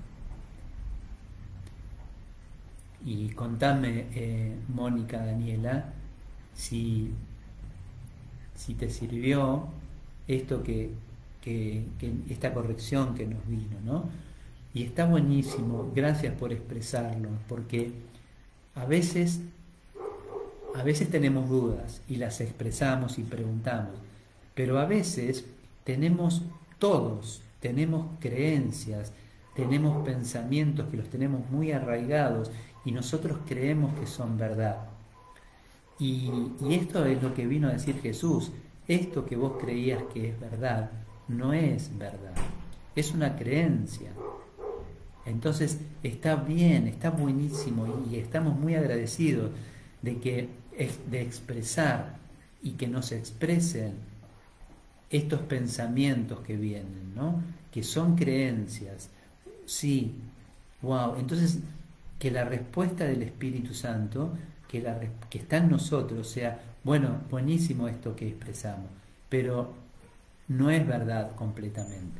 Y contame, Mónica, Daniela, si te sirvió esto esta corrección que nos vino, ¿no? Y está buenísimo, gracias por expresarlo, porque a veces tenemos dudas y las expresamos y preguntamos, pero a veces todos tenemos creencias, tenemos pensamientos que los tenemos muy arraigados y nosotros creemos que son verdad. Y esto es lo que vino a decir Jesús. Esto que vos creías que es verdad, no es verdad. Es una creencia. Entonces está bien, está buenísimo y estamos muy agradecidos de expresar y que nos expresen estos pensamientos que vienen, ¿no? Que son creencias. Sí, wow. Entonces, que la respuesta del Espíritu Santo, que está en nosotros, sea, bueno, buenísimo esto que expresamos, pero no es verdad completamente.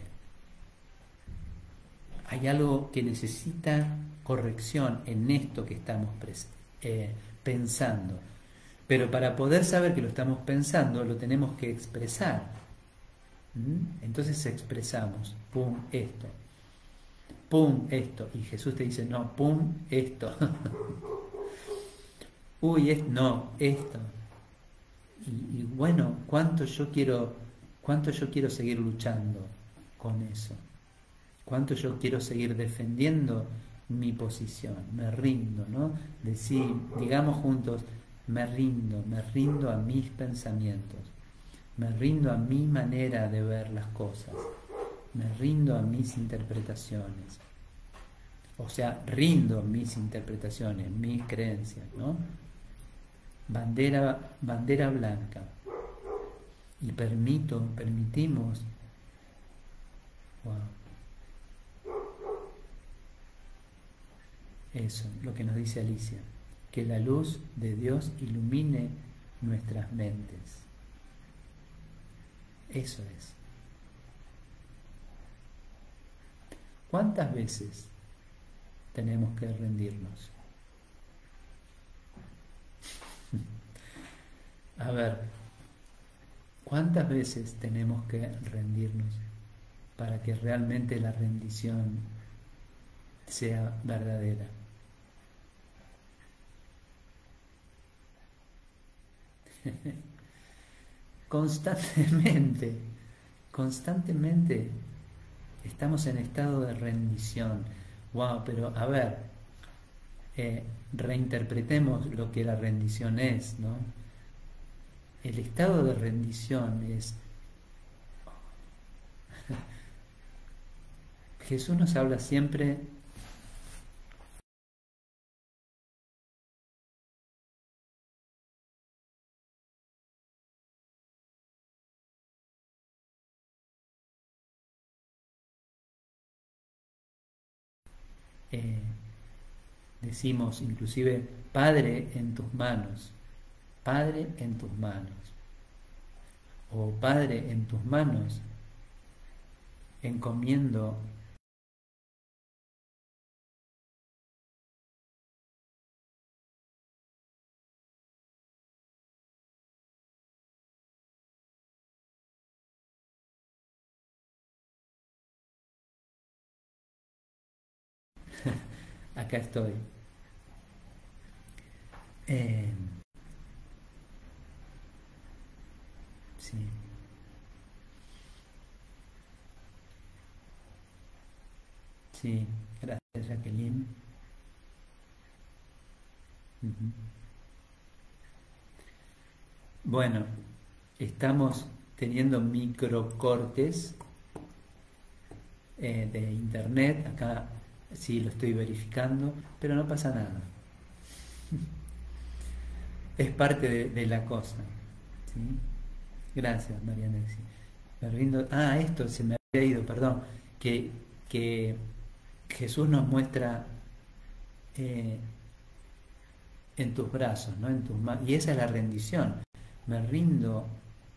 Hay algo que necesita corrección en esto que estamos pensando. Pero para poder saber que lo estamos pensando, lo tenemos que expresar. Entonces expresamos, pum, esto. Pum, esto. Y Jesús te dice, no, pum, esto. Uy, no, esto. Y bueno, ¿cuánto yo quiero seguir luchando con eso? ¿Cuánto yo quiero seguir defendiendo mi posición? Me rindo, ¿no? Digamos juntos, me rindo a mis pensamientos, me rindo a mi manera de ver las cosas, me rindo a mis interpretaciones. O sea, rindo mis interpretaciones, mis creencias, ¿no? bandera blanca. Y permitimos, wow, eso, lo que nos dice Alicia, que la luz de Dios ilumine nuestras mentes. Eso es. ¿Cuántas veces tenemos que rendirnos? A ver, ¿cuántas veces tenemos que rendirnos para que realmente la rendición sea verdadera? Constantemente estamos en estado de rendición. Wow, pero a ver, reinterpretemos lo que la rendición es, ¿no? El estado de rendición es... Jesús nos habla siempre decimos inclusive, Padre, en tus manos, Padre, en tus manos, o Padre, en tus manos, encomiendo acá estoy. Sí. Sí, gracias Jacqueline. Ujú. Bueno, estamos teniendo microcortes de internet. Acá sí lo estoy verificando, pero no pasa nada. Es parte de la cosa. ¿Sí? Gracias, María Nexi. Esto se me había ido, perdón. Que Jesús nos muestra en tus brazos, ¿no? En tus manos. Y esa es la rendición. Me rindo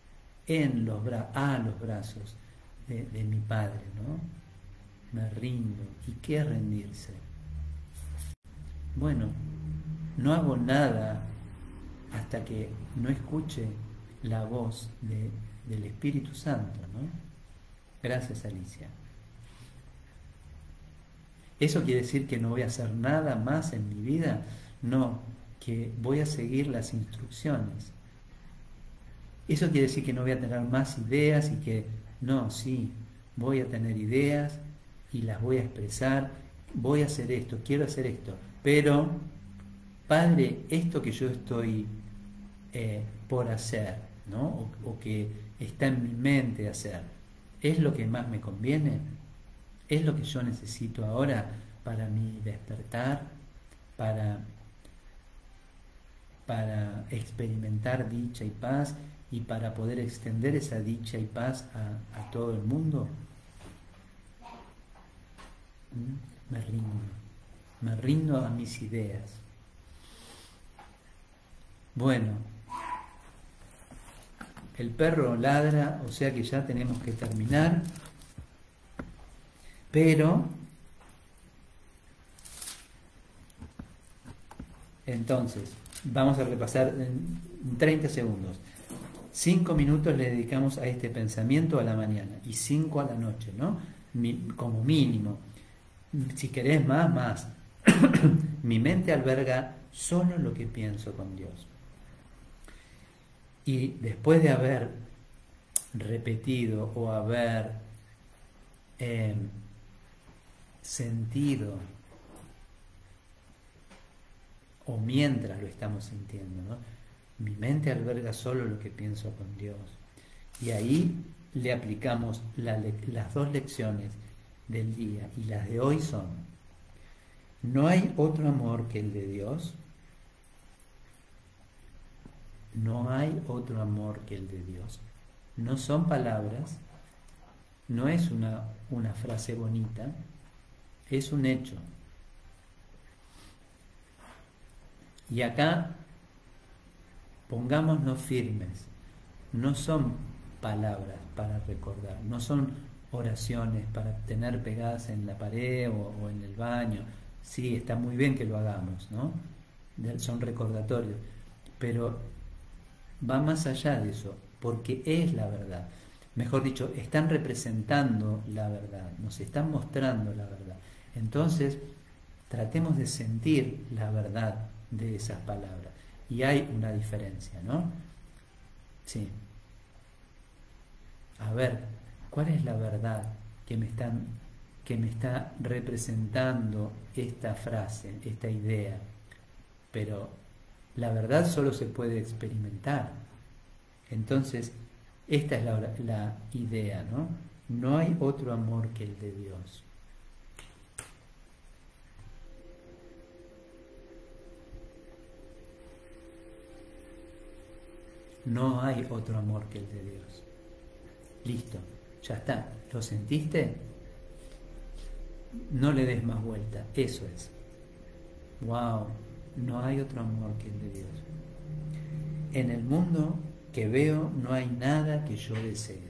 a los brazos de mi Padre, ¿no? Me rindo. ¿Y qué es rendirse? Bueno, no hago nada hasta que no escuche la voz del Espíritu Santo, ¿no? Gracias, Alicia. ¿Eso quiere decir que no voy a hacer nada más en mi vida? No, que voy a seguir las instrucciones. ¿Eso quiere decir que no voy a tener más ideas y que no, sí, voy a tener ideas y las voy a expresar, voy a hacer esto, quiero hacer esto, pero, Padre, esto que yo estoy por hacer, ¿no? O que está en mi mente hacer, ¿es lo que más me conviene? ¿Es lo que yo necesito ahora para mi despertar, para experimentar dicha y paz y para poder extender esa dicha y paz a todo el mundo? Me rindo a mis ideas. Bueno, el perro ladra, o sea que ya tenemos que terminar, pero entonces vamos a repasar en 30 segundos. 5 minutos le dedicamos a este pensamiento a la mañana y 5 a la noche, ¿no? Como mínimo. Si querés más. Mi mente alberga solo lo que pienso con Dios. Y después de haber repetido o haber sentido, o mientras lo estamos sintiendo, ¿no? Mi mente alberga solo lo que pienso con Dios. Y ahí le aplicamos las 2 lecciones del día, y las de hoy son: no hay otro amor que el de Dios, No hay otro amor que el de Dios. No son palabras, no es una frase bonita, es un hecho. Y acá pongámonos firmes, no son palabras para recordar, no son oraciones para tener pegadas en la pared o en el baño. Sí, está muy bien que lo hagamos, ¿no? Son recordatorios, pero va más allá de eso, porque es la verdad. Mejor dicho, están representando la verdad, nos están mostrando la verdad. Entonces, tratemos de sentir la verdad de esas palabras. Y hay una diferencia, ¿no? Sí. A ver, ¿cuál es la verdad que me está representando esta frase, esta idea? Pero la verdad solo se puede experimentar. Entonces, esta es la idea, ¿no? No hay otro amor que el de Dios. No hay otro amor que el de Dios. Listo, ya está. ¿Lo sentiste? No le des más vuelta. Eso es. Wow, no hay otro amor que el de Dios. En el mundo que veo no hay nada que yo desee.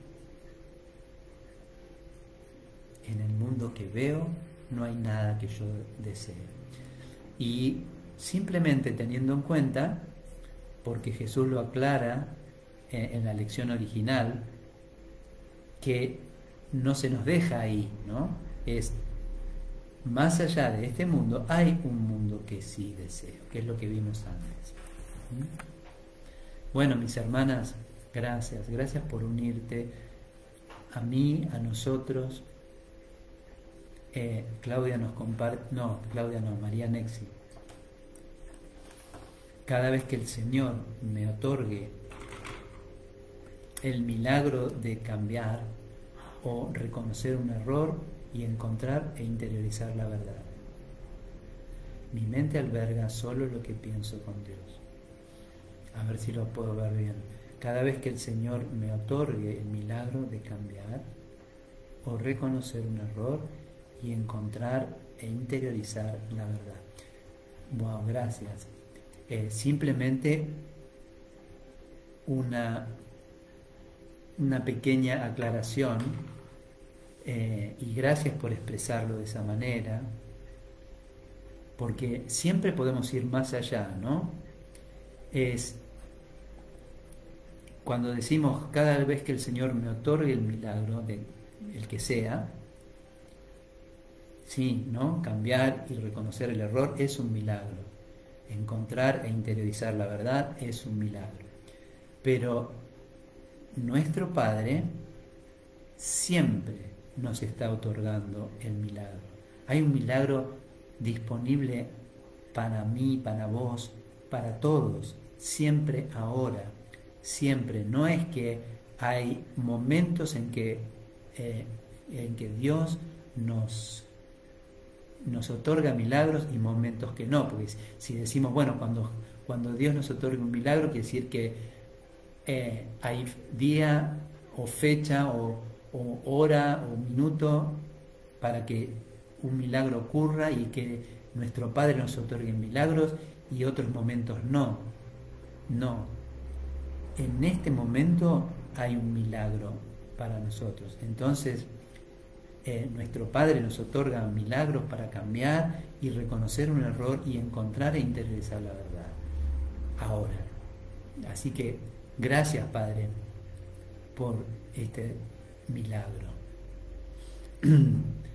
En el mundo que veo no hay nada que yo desee. Y simplemente teniendo en cuenta, porque Jesús lo aclara en la lección original, que no se nos deja ahí, ¿no? Es más allá de este mundo, hay un mundo que sí deseo, que es lo que vimos antes. Bueno, mis hermanas, gracias por unirte a mí, a nosotros. Claudia nos comparte, María Nexi. Cada vez que el Señor me otorgue el milagro de cambiar o reconocer un error y encontrar e interiorizar la verdad. Mi mente alberga solo lo que pienso con Dios. A ver si lo puedo ver bien. Cada vez que el Señor me otorgue el milagro de cambiar o reconocer un error y encontrar e interiorizar la verdad. Wow, gracias. Simplemente una pequeña aclaración, y gracias por expresarlo de esa manera, porque siempre podemos ir más allá, ¿no? Es cuando decimos cada vez que el Señor me otorgue el milagro, el que sea, sí, ¿no? Cambiar y reconocer el error es un milagro. Encontrar e interiorizar la verdad es un milagro. Pero nuestro Padre siempre nos está otorgando el milagro. Hay un milagro disponible para mí, para vos, para todos, siempre, ahora, siempre. No es que hay momentos en que Dios nos otorga milagros y momentos que no, porque si decimos, bueno, cuando Dios nos otorga un milagro, quiere decir que hay día o fecha o hora o minuto para que un milagro ocurra y que nuestro Padre nos otorgue milagros y otros momentos no. No. En este momento hay un milagro para nosotros. Entonces, nuestro Padre nos otorga milagros para cambiar y reconocer un error y encontrar e interiorizar la verdad. Ahora. Así que, gracias, Padre, por este milagro.